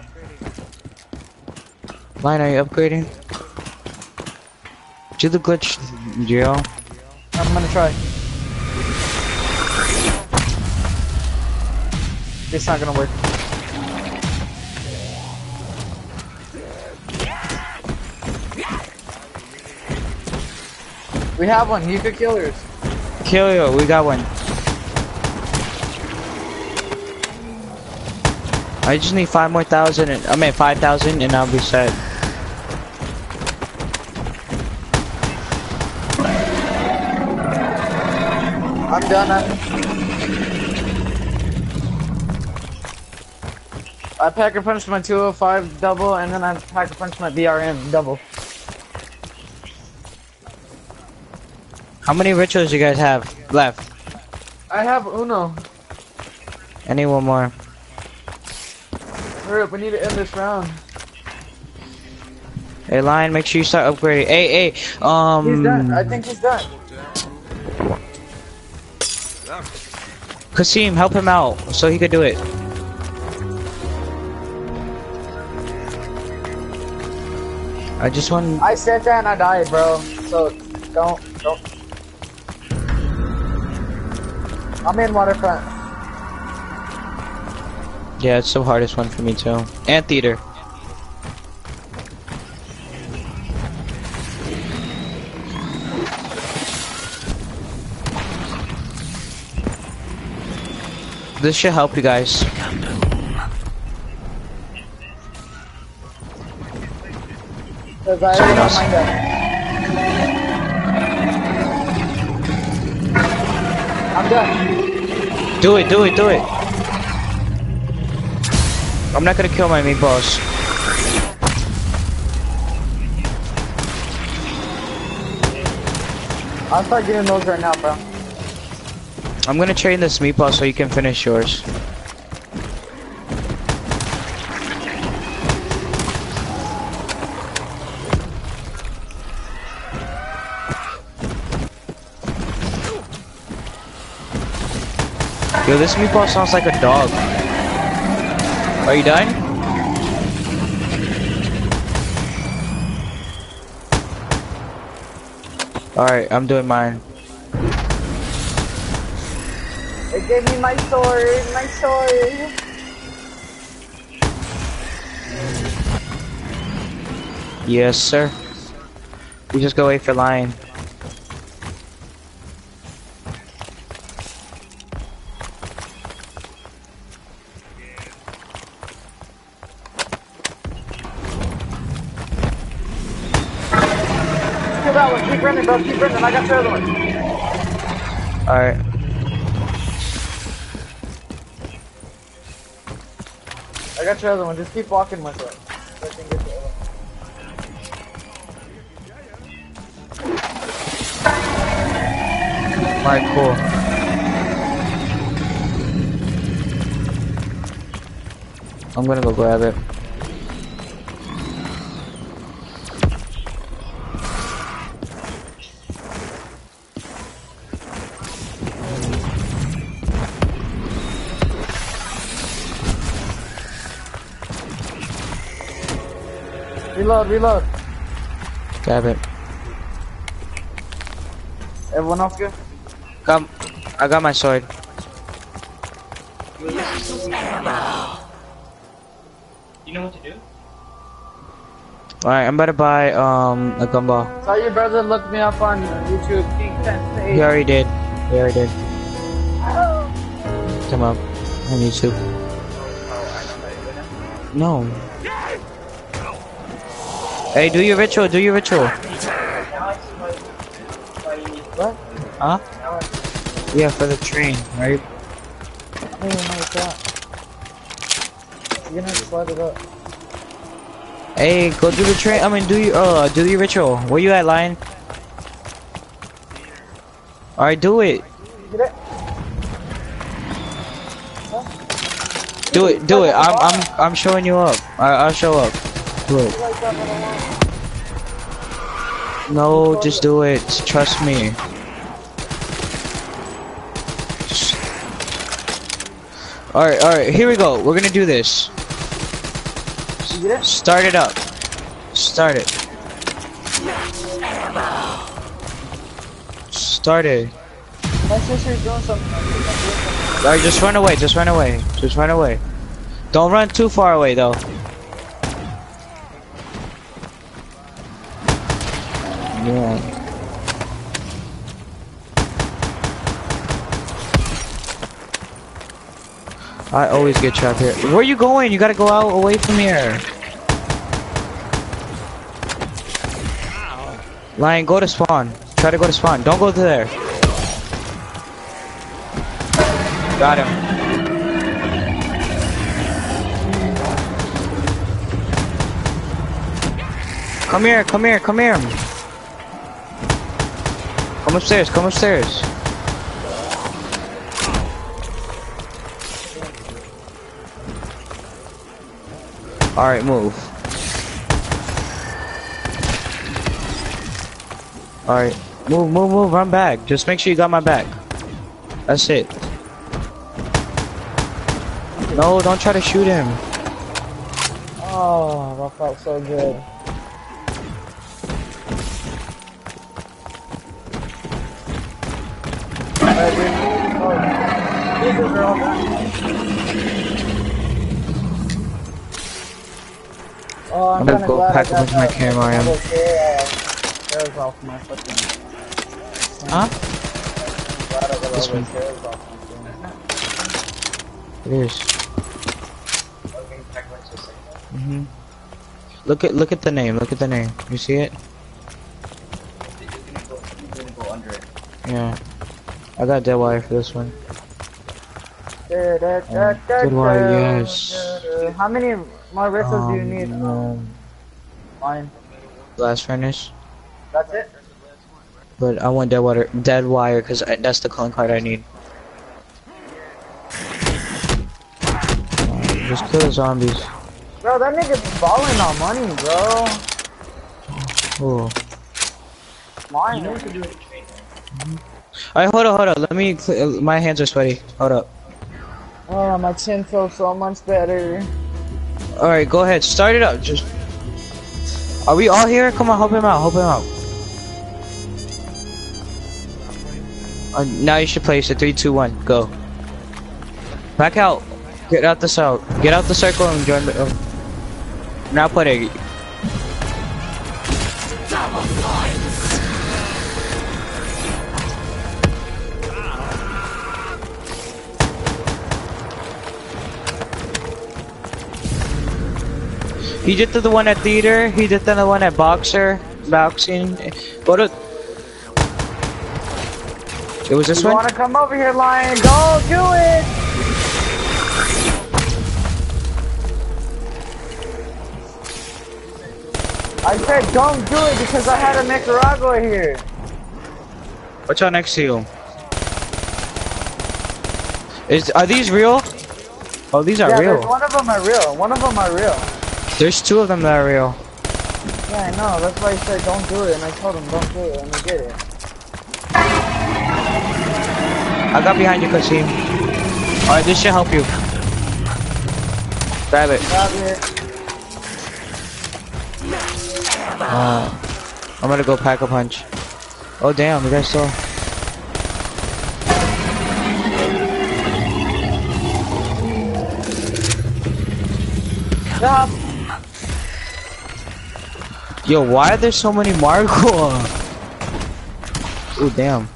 Lion, are you upgrading? Do the glitch, Gio. I'm gonna try. It's not gonna work. We have one. You could kill yours. Kill you. We got one. I just need five more thousand. And, I mean five thousand, and I'll be set. I'm done. I'm... I packer punched my two oh five double, and then I packer punched my B R M double. How many rituals you guys have left? I have Uno. I need one more. Hurry up, we need to end this round. Hey, Lion, make sure you start upgrading. Hey, hey, um... He's done. I think he's done. Kasim, help him out so he could do it. I just want... I said that and I died, bro. So, don't, don't. I'm in Waterfront. Yeah, it's the hardest one for me too. And theater. This should help you guys. Cause I already have mine done. I'm done. Do it, do it, do it. I'm not gonna kill my meatballs. I'll start getting those right now, bro. I'm gonna train this meatball so you can finish yours. Yo, this meatball sounds like a dog. Are you done? Alright, I'm doing mine. It gave me my sword, my sword. Yes, sir. We just go wait for Lion. Kill that one. Keep running, bro. Keep running. I got the other one. Alright. I got your other one. Just keep walking with it. So I can get the other one. Alright, cool. I'm gonna go grab it. Reload, reload. Grab it. Everyone else good? Come. I got my sword. You know what to do? Alright, I'm about to buy um a gumball. Saw your brother looked me up on YouTube. King ten He already did. He already did. Come up on YouTube. No. Hey, do your ritual, do your ritual. What? Huh? Yeah, for the train, right? I don't even know what's that. You're gonna slide it up. Hey, go do the train. I mean, do your uh, do your ritual. Where you at, Lion? All right, do it. Get it? Do it, do it. I'm, I'm, I'm showing you up. I, I'll show up. Do it. No, just do it. Trust me. All right, all right. Here we go. We're gonna do this. Start it up. Start it. Start it. My sister's doing something. Alright, just run away, just run away. Just run away. Don't run too far away though. Yeah. I always get trapped here. Where are you going? You gotta go out away from here. Lion, go to spawn. Try to go to spawn. Don't go to there. Got him. Come here, come here, come here. Come upstairs, come upstairs. Alright, move. Alright, move, move, move, run back. Just make sure you got my back. That's it. No, don't try to shoot him. Oh, that felt so good. Oh, I'm, I'm gonna gonna go glad pack I a got bunch of my that camera on. little hair, uh, hairs off my fucking. Huh? Glad I got all This those one. hairs off my It is. Mm-hmm. Look at look at the name. Look at the name. You see it? Yeah. I got dead wire for this one. Da, da, da, Um, da, good wire, da, yes. da, da. How many more rituals do you need? Um, Mine. Blast furnace. That's it? But I want dead water, dead wire, because that's the clone card I need. Uh, just kill the zombies. Bro, that nigga's balling on money, bro. Oh. Mine. Alright, hold up, hold up. Let me. Cl my hands are sweaty. Hold up. Oh, my chin feels so much better. Alright, go ahead. Start it up. Just. Are we all here? Come on, help him out. Help him out. Uh, now you should place it. Three, two, one, go. Back out. Get out the cell. Get out the circle and join the. Uh, now put it. He did the one at theater. He did the one at boxer, boxing. Go to. It was this you one. You wanna come over here, Lion? Go do it! I said don't do it because I had a Nicaragua here. What's out next to you? Is are these real? Oh, these are yeah, real. One of them are real. One of them are real. There's two of them that are real. Yeah, I know. That's why I said don't do it, and I told him don't do it, and he did it. I got behind you, Kasim. Alright, this should help you. Grab it. Grab it. Uh, I'm gonna go pack a punch. Oh damn, you guys saw. Stop. Yo, why are there so many Marco? Oh damn.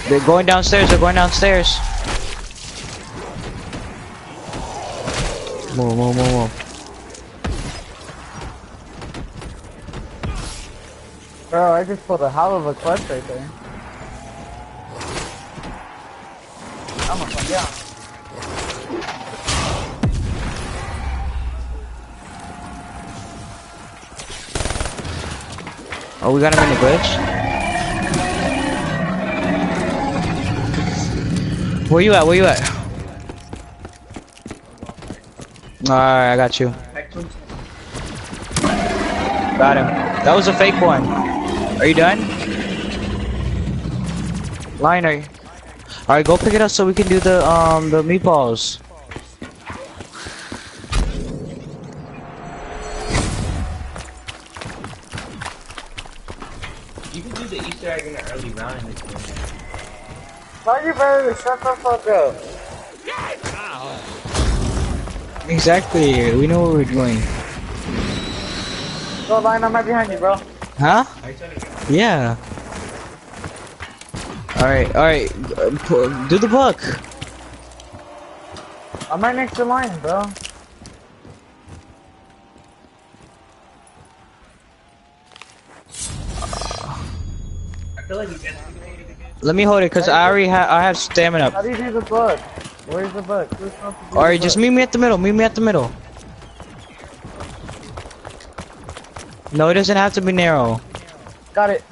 They're going downstairs. They're going downstairs. Move, move, move, move. Bro, I just pulled a hell of a clutch right there. I'm gonna come down. Oh, we got him in the glitch. Where you at? Where you at? Alright, I got you. Got him. That was a fake one. Are you done? Lion, are you? Alright, go pick it up so we can do the um the meatballs. You can do the Easter egg in the early round in this game. Tell you better to shut the fuck up. Exactly. We know what we're doing. Go, Lion, I'm right behind you, bro. Huh? Yeah. Alright, alright. Do the book. I'm right next to Lion, bro. I feel like you can. Let me hold it, cause I already have I have stamina. How do you do the book? Where's the book? Who's supposed to do Alright, the just book? meet me at the middle. Meet me at the middle. No, it doesn't have to be narrow. Got it.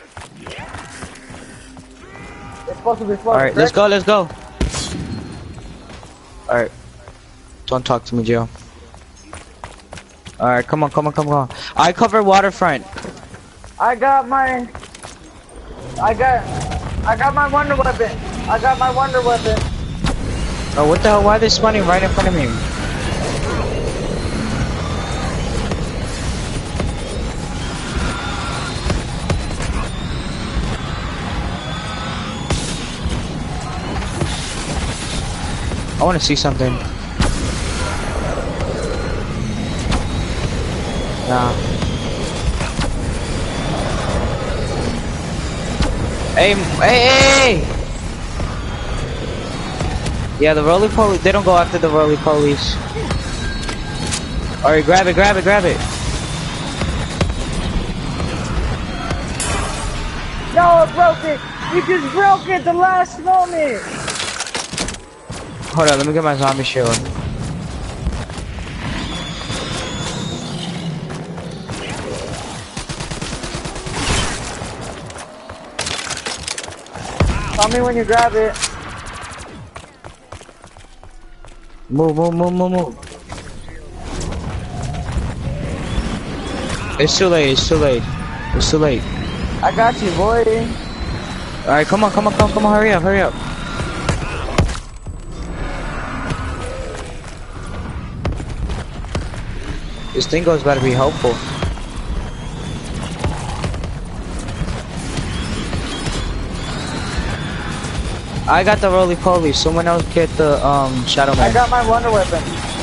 It's supposed to be slow. Alright, let's go, let's go. Alright. Don't talk to me, Joe. Alright, come on, come on, come on. I cover waterfront. I got my... I got... I got my wonder weapon. I got my wonder weapon. Oh, what the hell? Why are they spawning right in front of me? I want to see something. Nah. Hey, hey, hey! Yeah, the roly poly. They don't go after the roly polies. Alright, grab it, grab it, grab it. No, it broke it. You just broke it the last moment. Hold on, let me get my zombie shield. Tell me when you grab it. Move, move, move, move, move. It's too late, it's too late. It's too late. I got you, boy. Alright, come on, come on, come on, come on, hurry up, hurry up. This thing goes gotta be helpful. I got the roly poly. Someone else get the um shadow man. I got my wonder weapon.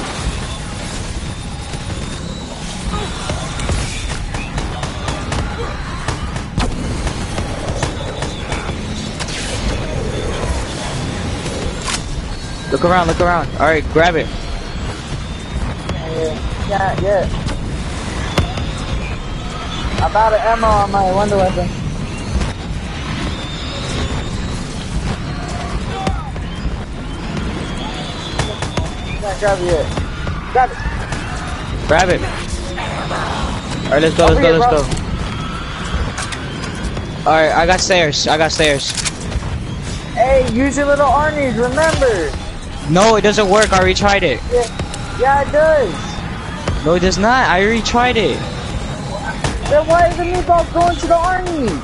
Look around, look around. All right, grab it. Yeah, yeah, yeah. I'm out of ammo on my wonder weapon. Can't grab it yet. Grab it. Grab it. All right, let's go, let's Over go, here, let's bro. go. All right, I got stairs. I got stairs. Hey, use your little Arnie's, remember? No, it doesn't work. I already tried it. Yeah, yeah, it does. No, it does not. I already tried it. Then why is the meatball going to the Arnie?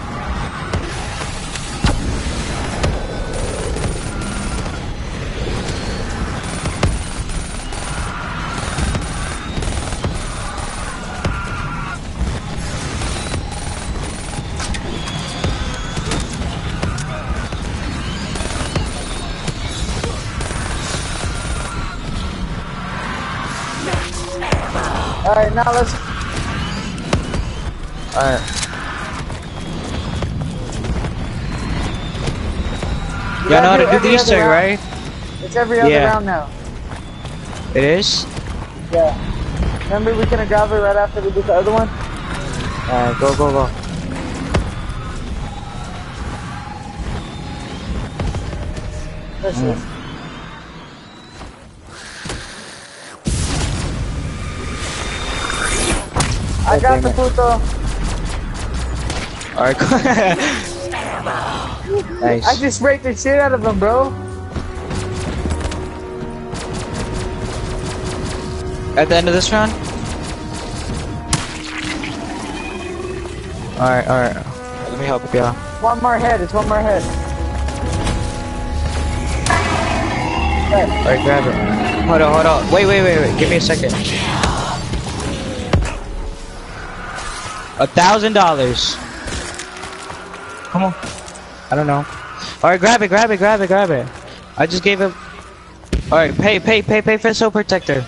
Alright, now let's... Alright. You Y'all know how gotta to do every the Easter egg, other round. right? It's every other Yeah. round now. It is? Yeah. Remember we can grab it right after we do the other one? Alright, go, go, go. This Mm. is. I got the puto. Alright, nice. I just sprayed the shit out of him, bro. At the end of this round? Alright, alright. Let me help you out. One more head. It's one more head. Alright, grab it. Hold on, hold on. Wait, wait, wait, wait. Give me a second. A thousand dollars. Come on. I don't know. Alright, grab it, grab it, grab it, grab it. I just gave it. Alright, pay, pay, pay, pay for the soul protector.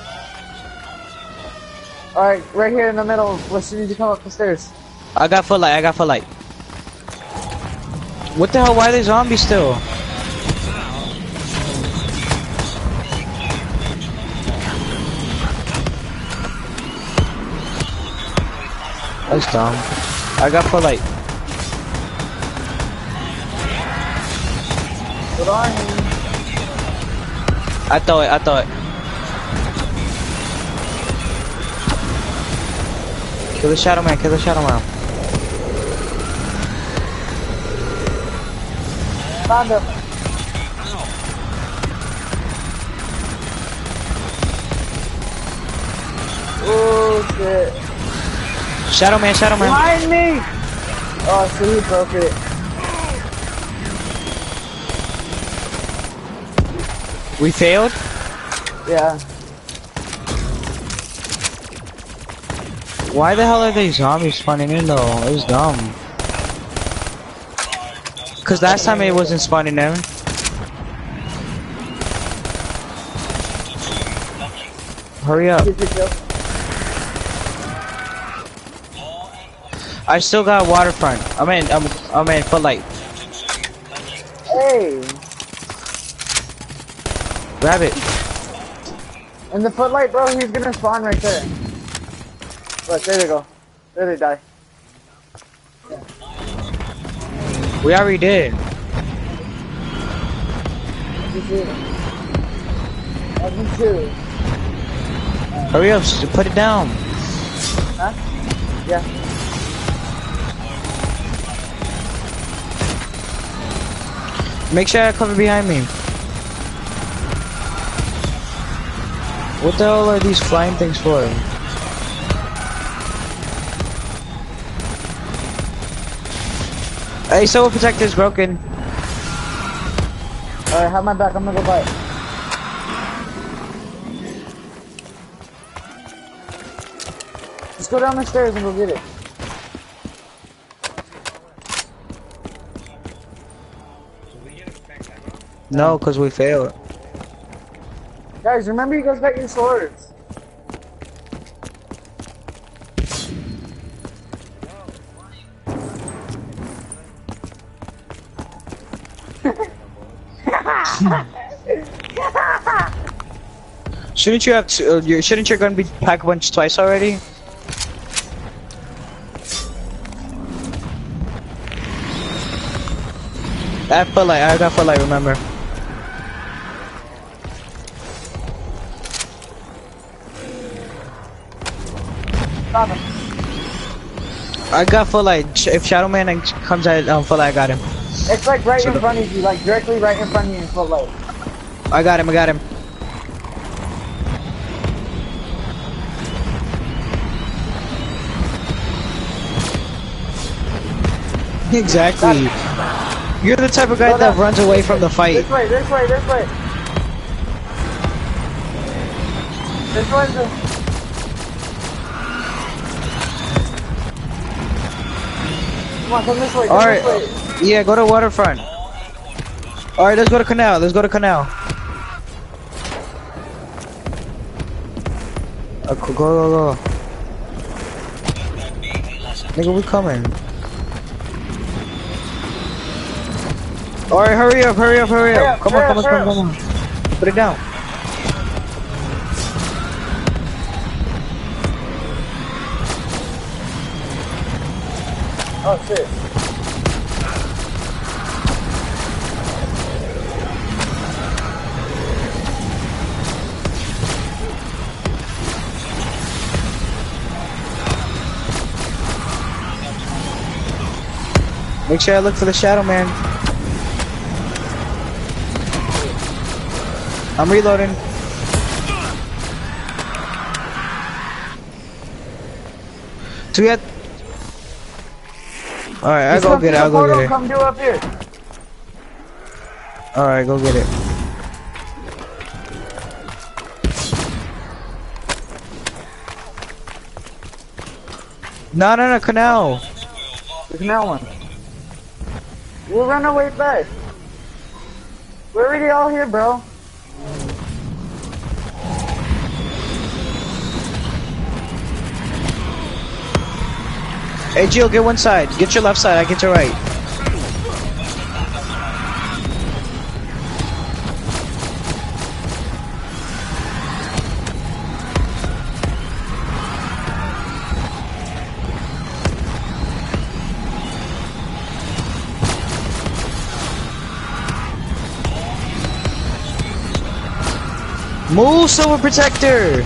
Alright, right here in the middle. As soon as you come up the stairs. I got full light, I got full light. What the hell? Why are they zombies still? That's dumb. I got full light. Good on. I thought it, I thought it. Kill the Shadow Man, kill the Shadow Man. Found him. Oh shit. Shadow Man, Shadow Man. Behind me! Oh, so he broke it. We failed? Yeah. Why the hell are they zombies spawning in though? It was dumb. Cause last time it wasn't spawning in. Hurry up. I still got waterfront. I'm in, I'm, I'm in footlight. Hey! Grab it. In the footlight, bro, he's gonna spawn right there. Look, there they go. There they die. We already did. Me too. Hurry up, s- put it down. Huh? Yeah. Make sure I cover behind me. What the hell are these flying things for? Hey, soul protector is broken. Alright, have my back. I'm gonna go buy it. Let's go down the stairs and go get it. No, cause we failed. Guys, remember you guys got your swords. Shouldn't you have to, uh, you, shouldn't your gun be pack punch twice already? I have full light, I got full light, remember. Stop him. I got full light. Sh- If Shadow Man comes out um, full light, I got him. It's like right So in the- front of you, like directly right in front of you in full light. I got him, I got him. Exactly. You're the type of guy that runs away from the fight. This way, this way, this way. This one's a... Come on, come this way, come Alright, this way. yeah, go to waterfront. Alright, let's go to canal, let's go to canal. Uh, go, go, go. Nigga, we coming. Alright, hurry up, hurry up, hurry Hurry up. up, Come on, hurry come on, up, come on, come on. Put it down. Oh shit. Make sure I look for the Shadow Man. I'm reloading. Do we have... Alright, I'll go get it, I'll go get it. Come do up here. Alright, go get it. No, no, no, canal. The canal one. We'll run our way back. We're already all here, bro. Hey, Jill, get one side. Get your left side, I get your right. Move, Silver Protector!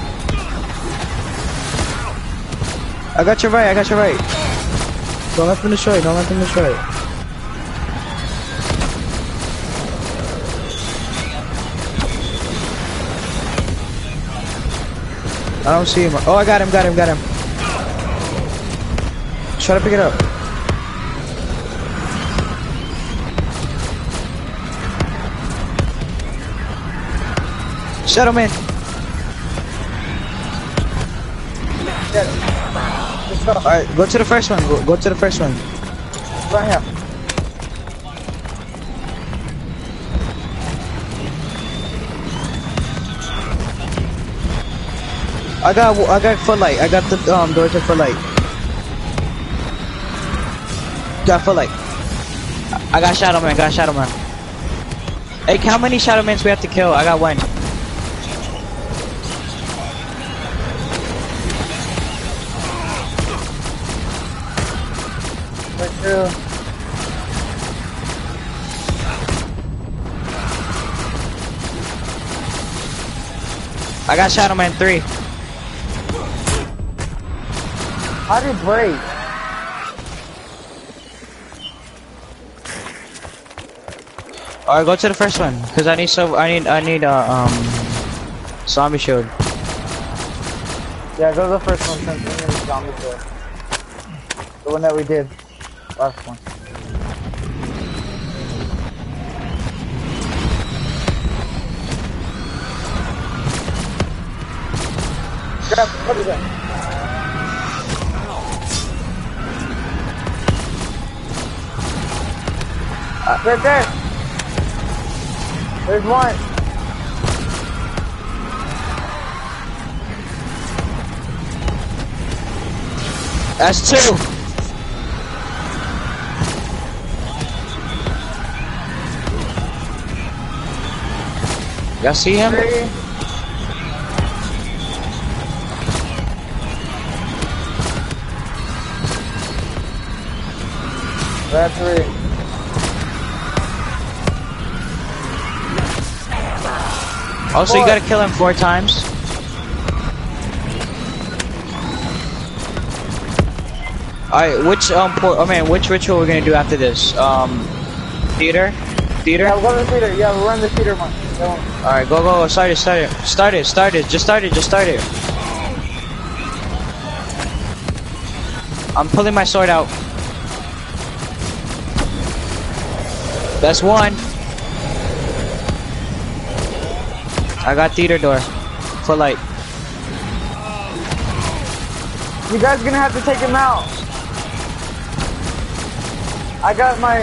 I got your right, I got your right. Don't let them destroy, don't let them destroy. I don't see him. Oh, I got him, got him, got him. Try to pick it up. Shadow Man. Alright, go to the first one. Go, go to the first one. Right here. I got, I got full light. I got the um door to full light. Got full light. I got Shadow Man. Got Shadow Man. Hey, how many Shadow Mans we have to kill? I got one. I got Shadow Man three. How did it break? Alright, go to the first one, cause I need so I need I need a uh, um zombie shield. Yeah, go to the first one since we need a zombie shield. The one that we did. Last one. Grab, what is that? Uh, right there! There's one! That's two! Y'all see him? Three. That's three. Also, you gotta kill him four times. Alright, which um, por oh man, which ritual we're gonna do after this? Um, theater, theater. Yeah, we'll go to the theater. Yeah, we'll run the theater one. Alright, go, go, go. Start it, start it, start it, start it. Just start it, just start it. I'm pulling my sword out. That's one. I got theater door. Full light. You guys gonna have to take him out. I got my.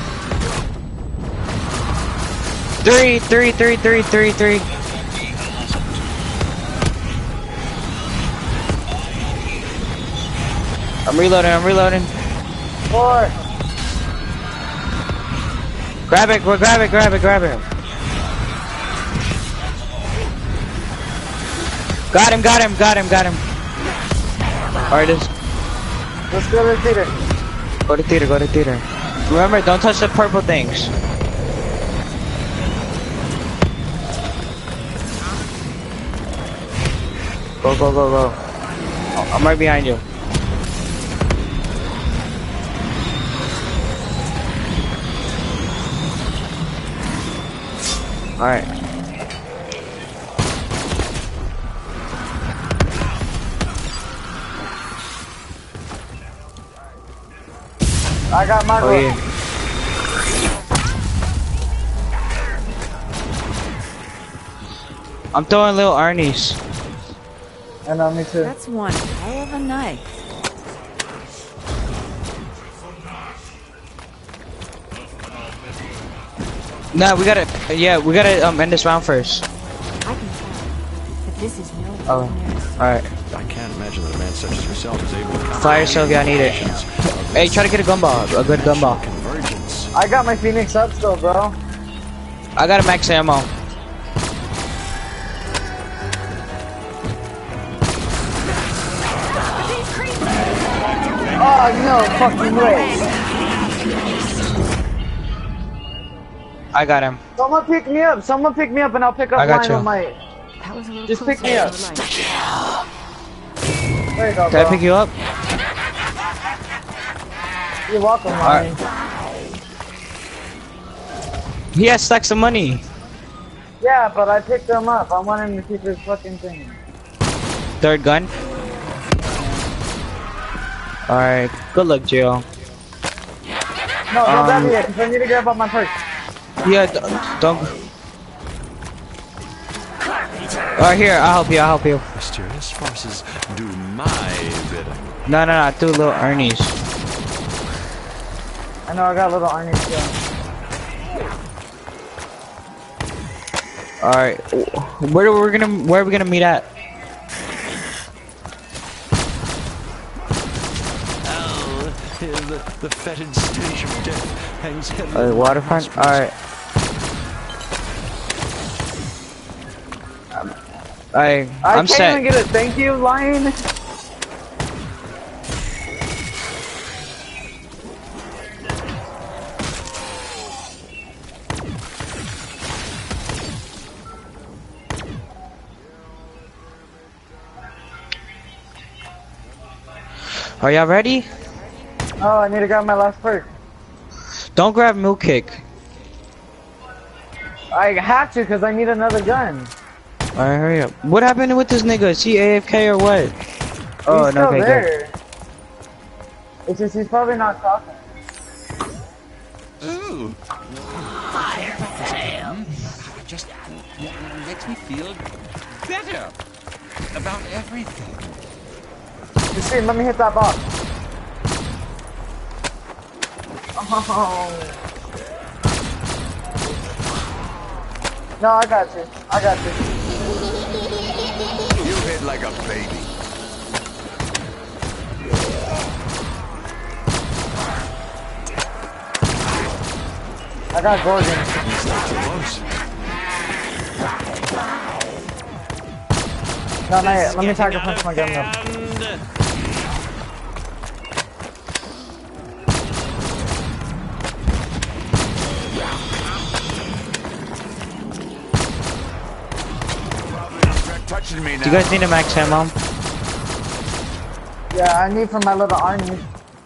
Three, three, three, three, three, three. I'm reloading. I'm reloading. Four. Grab it, grab it, grab it, grab it. Got him, got him, got him, got him. Alright, let's... Let's go to the theater. Go to theater, go to theater. Remember, don't touch the purple things. Go, go, go, go. I'm right behind you. Alright. I got my Oh, yeah. I'm throwing little Arnie's. I know, me too. That's one hell of a knife. Nah, we gotta, yeah, we gotta um, end this round first. I can tell. But this is no Oh, alright. I can't imagine that a man such as yourself is able to Fire Sylvia, I need it. Hey, try to get a gumball, a good gumball. convergence. I got my Phoenix up still, bro. I got a max ammo. Oh, no fucking way. I got him. Someone pick me up. Someone pick me up and I'll pick up I got mine you. with my... That was a little Just pick me closer up. than I There you go, Can I bro. pick you up? You're welcome, Alright. Ryan. He has stacks of money. Yeah, but I picked him up. I want him to keep his fucking thing. Third gun. Alright, good luck, Jill. No, don't Um, grab me yet, because I need to grab up my purse. Yeah, d- don't. Alright, here, I'll help you, I'll help you. Mysterious forces do my bidding. No, no, no, two little Ernie's. I know I got a little Arnie still. Alright, where are we gonna, where are we gonna meet at? Oh, the, the fetid stench of death hangs heavy. Uh, waterfront? Alright. I, I I'm can't set. even get a thank you line. Are y'all ready? Oh, I need to grab my last perk. Don't grab Milk Kick. I have to because I need another gun. Alright, hurry up. What happened with this nigga? Is he A F K or what? Oh, He's no, still okay, good. there. It's just he's probably not talking. Ooh. Fire Sam. Just makes me feel better about everything. You see, let me hit that box. Oh. No, I got you. I got you. You hit like a baby. I got Gorgon. No, not yet. Let me target punch my gun though. Touching me now. Do you guys need a max ammo? Yeah, I need for my little army.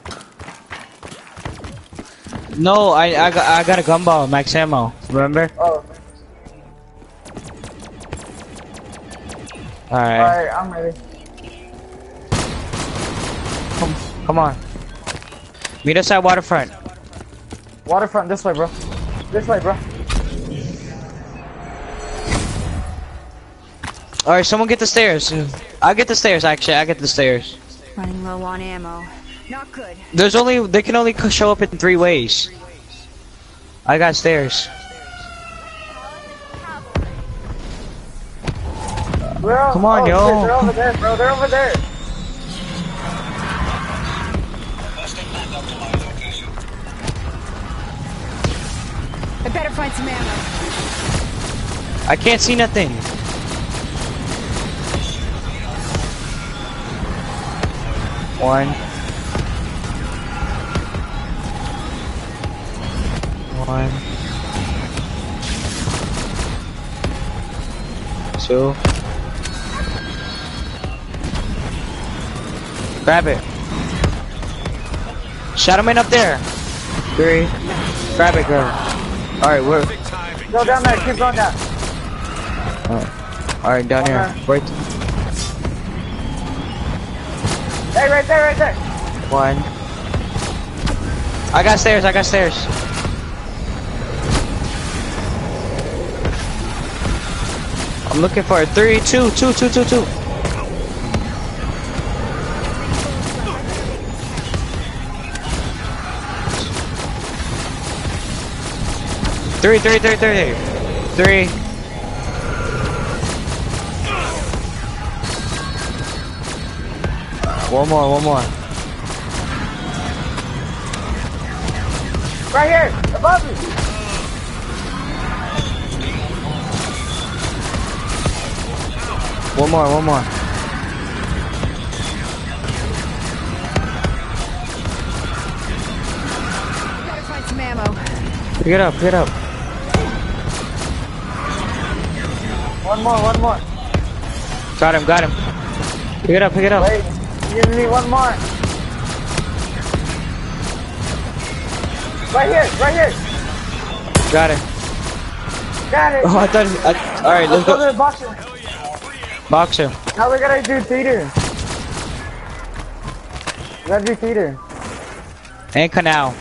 No, I I got I got a gumball, max ammo. Remember? Oh, Alright. alright, I'm ready. Come, come on. Meet us at waterfront. Waterfront, this way, bro. This way, bro. Alright, someone get the stairs. I'll get the stairs. Actually, I will get the stairs. Running low on ammo. Not good. There's only they can only show up in three ways. I got stairs. Bro, Come on, oh, yo. Shit, they're over there, bro. They're over there. find some ammo. I can't see nothing. One. One. Two. Grab it. Shadow Man up there. Three. Grab it, girl. Alright, we're... Go down there, keep going down. Alright, Alright, down Okay. here. Wait. Hey, right there, right there. One. I got stairs, I got stairs. I'm looking for it. Three, two, two, two, two, two. Three, three, three, three, three. One more, one more. Right here, above you. One more, one more. Gotta find some ammo. Pick it up, pick it up. One more, one more. Got him, got him. Pick it up, pick it up. Wait, give me one more. Right here, right here. Got it. Got it. Oh, I thought. I, all right, let's Let's go to go. the boxer. Boxer. Now we gotta do theater. We gotta do theater. And canal.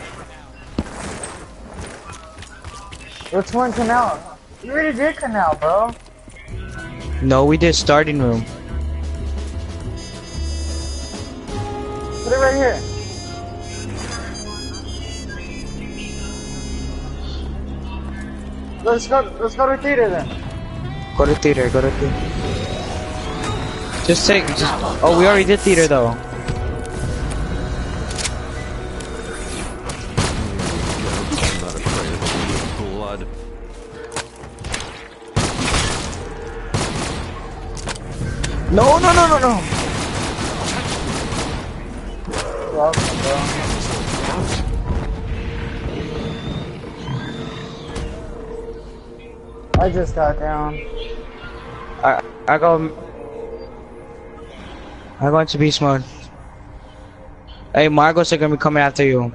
Which one canal? You already did canal, bro. No, we did starting room. Put it right here. Let's go. Let's go to theater then. Go to theater. Go to theater. Just take. Just, oh, we already did theater though. I'm not afraid of blood. No, no, no, no, no. Welcome, bro. I just got down. I I go. I go into beast mode. Hey, Margot's are gonna be coming after you.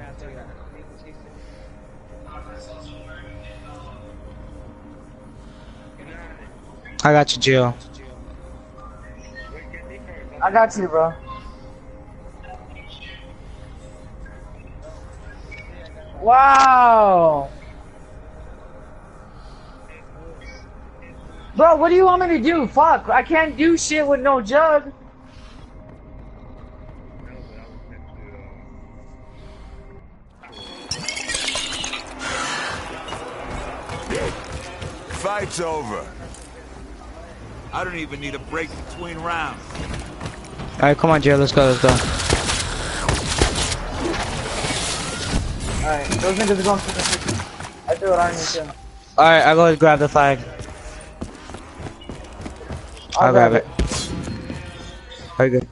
I got you, Jill. I got you, bro. Wow. Bro, what do you want me to do? Fuck, I can't do shit with no jug. Fight's over. I don't even need a break between rounds. Alright, come on, Jill. Let's go. Let's go. Alright, those niggas are going for the fifty. I do what I need to. Alright, I go grab the flag. I'll, I'll grab, grab it. Very good.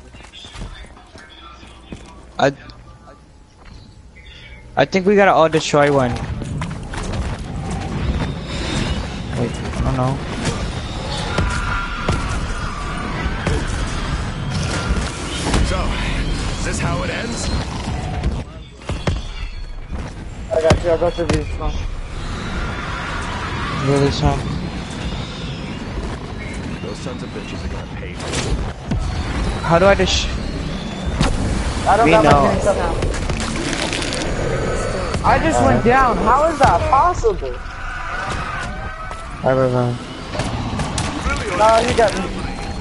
I I think we gotta all destroy one. Wait, I don't know. So, is this how it ends? I got you, I'll go to these. No. Really, son? Those sons of bitches are gonna pay for it. How do I just? I don't We got know. my things up now. I just Uh, went down. How is that possible? I don't know. No, you got me.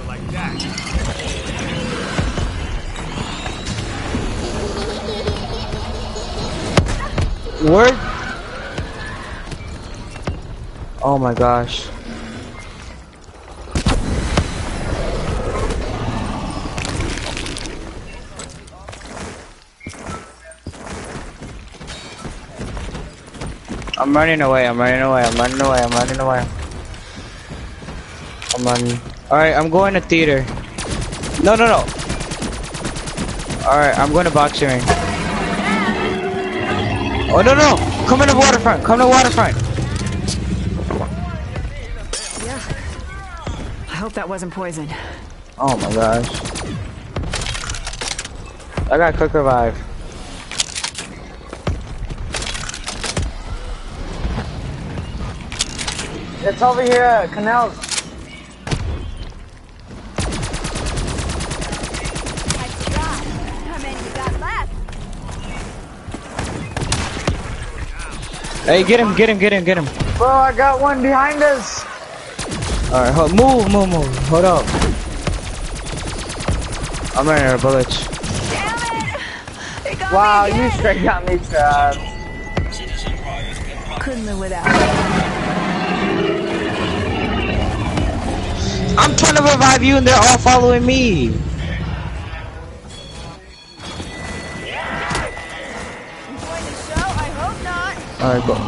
Word? Oh my gosh. I'm running away, I'm running away, I'm running away, I'm running away. I'm running. Alright, I'm going to theater. No, no, no. Alright, I'm going to boxing ring. Oh, no, no. Come in the waterfront. Come to the waterfront. Yeah. I hope that wasn't poison. Oh my gosh. I got quick revive. It's over here at Canals. Hey, get him, get him, get him, get him. Bro, I got one behind us. Alright, hold, move, move, move. Hold up. I'm running out of bullets. Wow, you straight got me trapped. Couldn't live without it. I'm trying to revive you and they're all following me. Alright, go.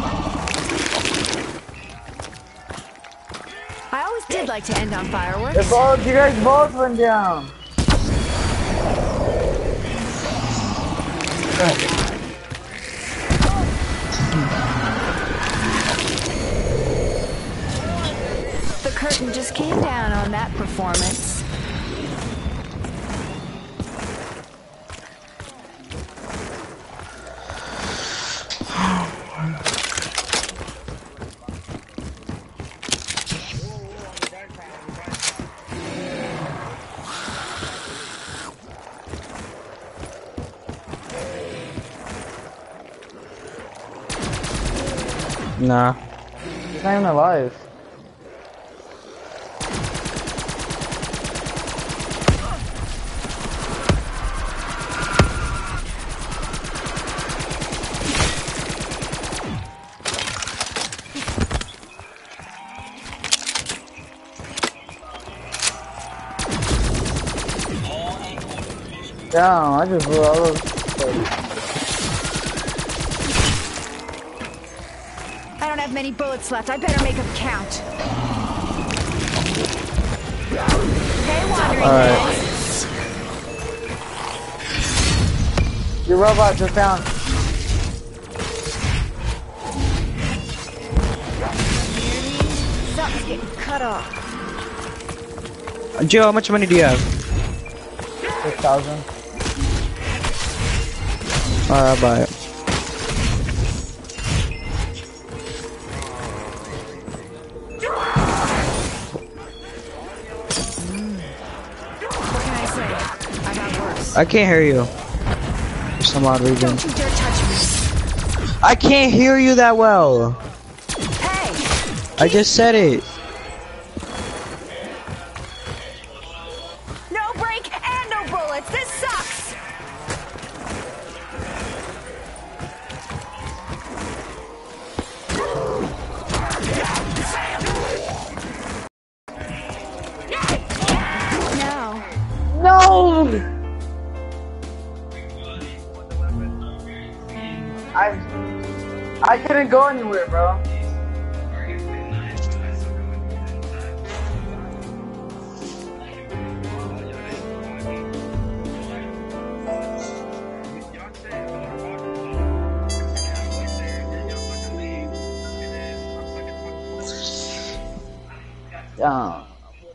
I always did like to end on fireworks. They both, you guys both went down. The curtain just came down on that performance. Nah. He's not even alive. Damn, I just blew all those. I don't have many bullets left. I better make them count. Hey, wandering Alright. Your robots are found. Something's getting cut off. Joe, how much money do you have? Six thousand. Alright, I'll buy it. What can I say? I got worse. I can't hear you. For some odd reason. Don't you dare touch me. I can't hear you that well. Hey! I just said it. No break and no bullets. This sucks. No. No! I I couldn't go anywhere, bro. Damn.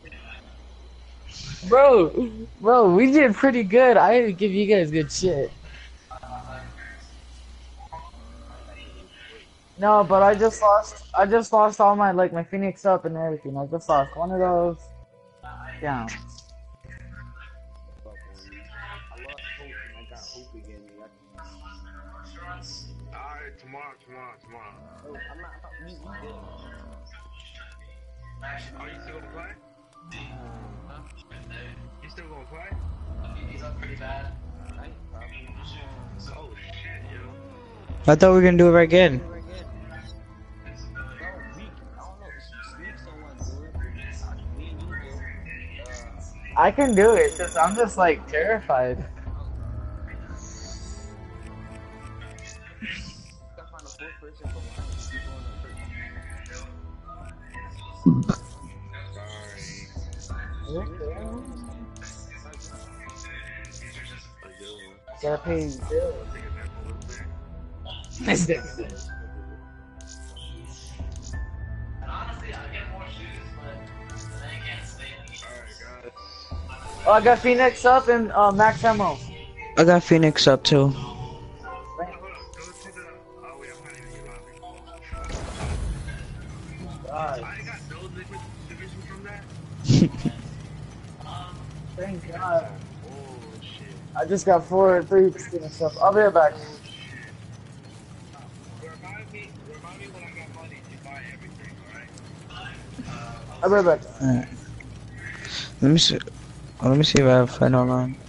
Bro, bro, we did pretty good. I had to give you guys good shit. No, but I just lost. I just lost all my like my Phoenix up and everything. I just lost one of those. Damn. Alright, tomorrow, tomorrow, tomorrow. Are you still gonna play? Huh? You still gonna play? He's up pretty bad. Oh shit, yo. I thought we were gonna do it right again. I can do it. Just I'm just like terrified. Gotta pay his bill. It's dead. Honestly, I get more shoes, but then I can't stay in the Oh, I got Phoenix up and uh, Max ammo. I got Phoenix up too. God. Thank God. I just got four, three Phoenix stuff. I'll be right back. I'll be right back. Alright. Let me see. Let me see if I have friend online.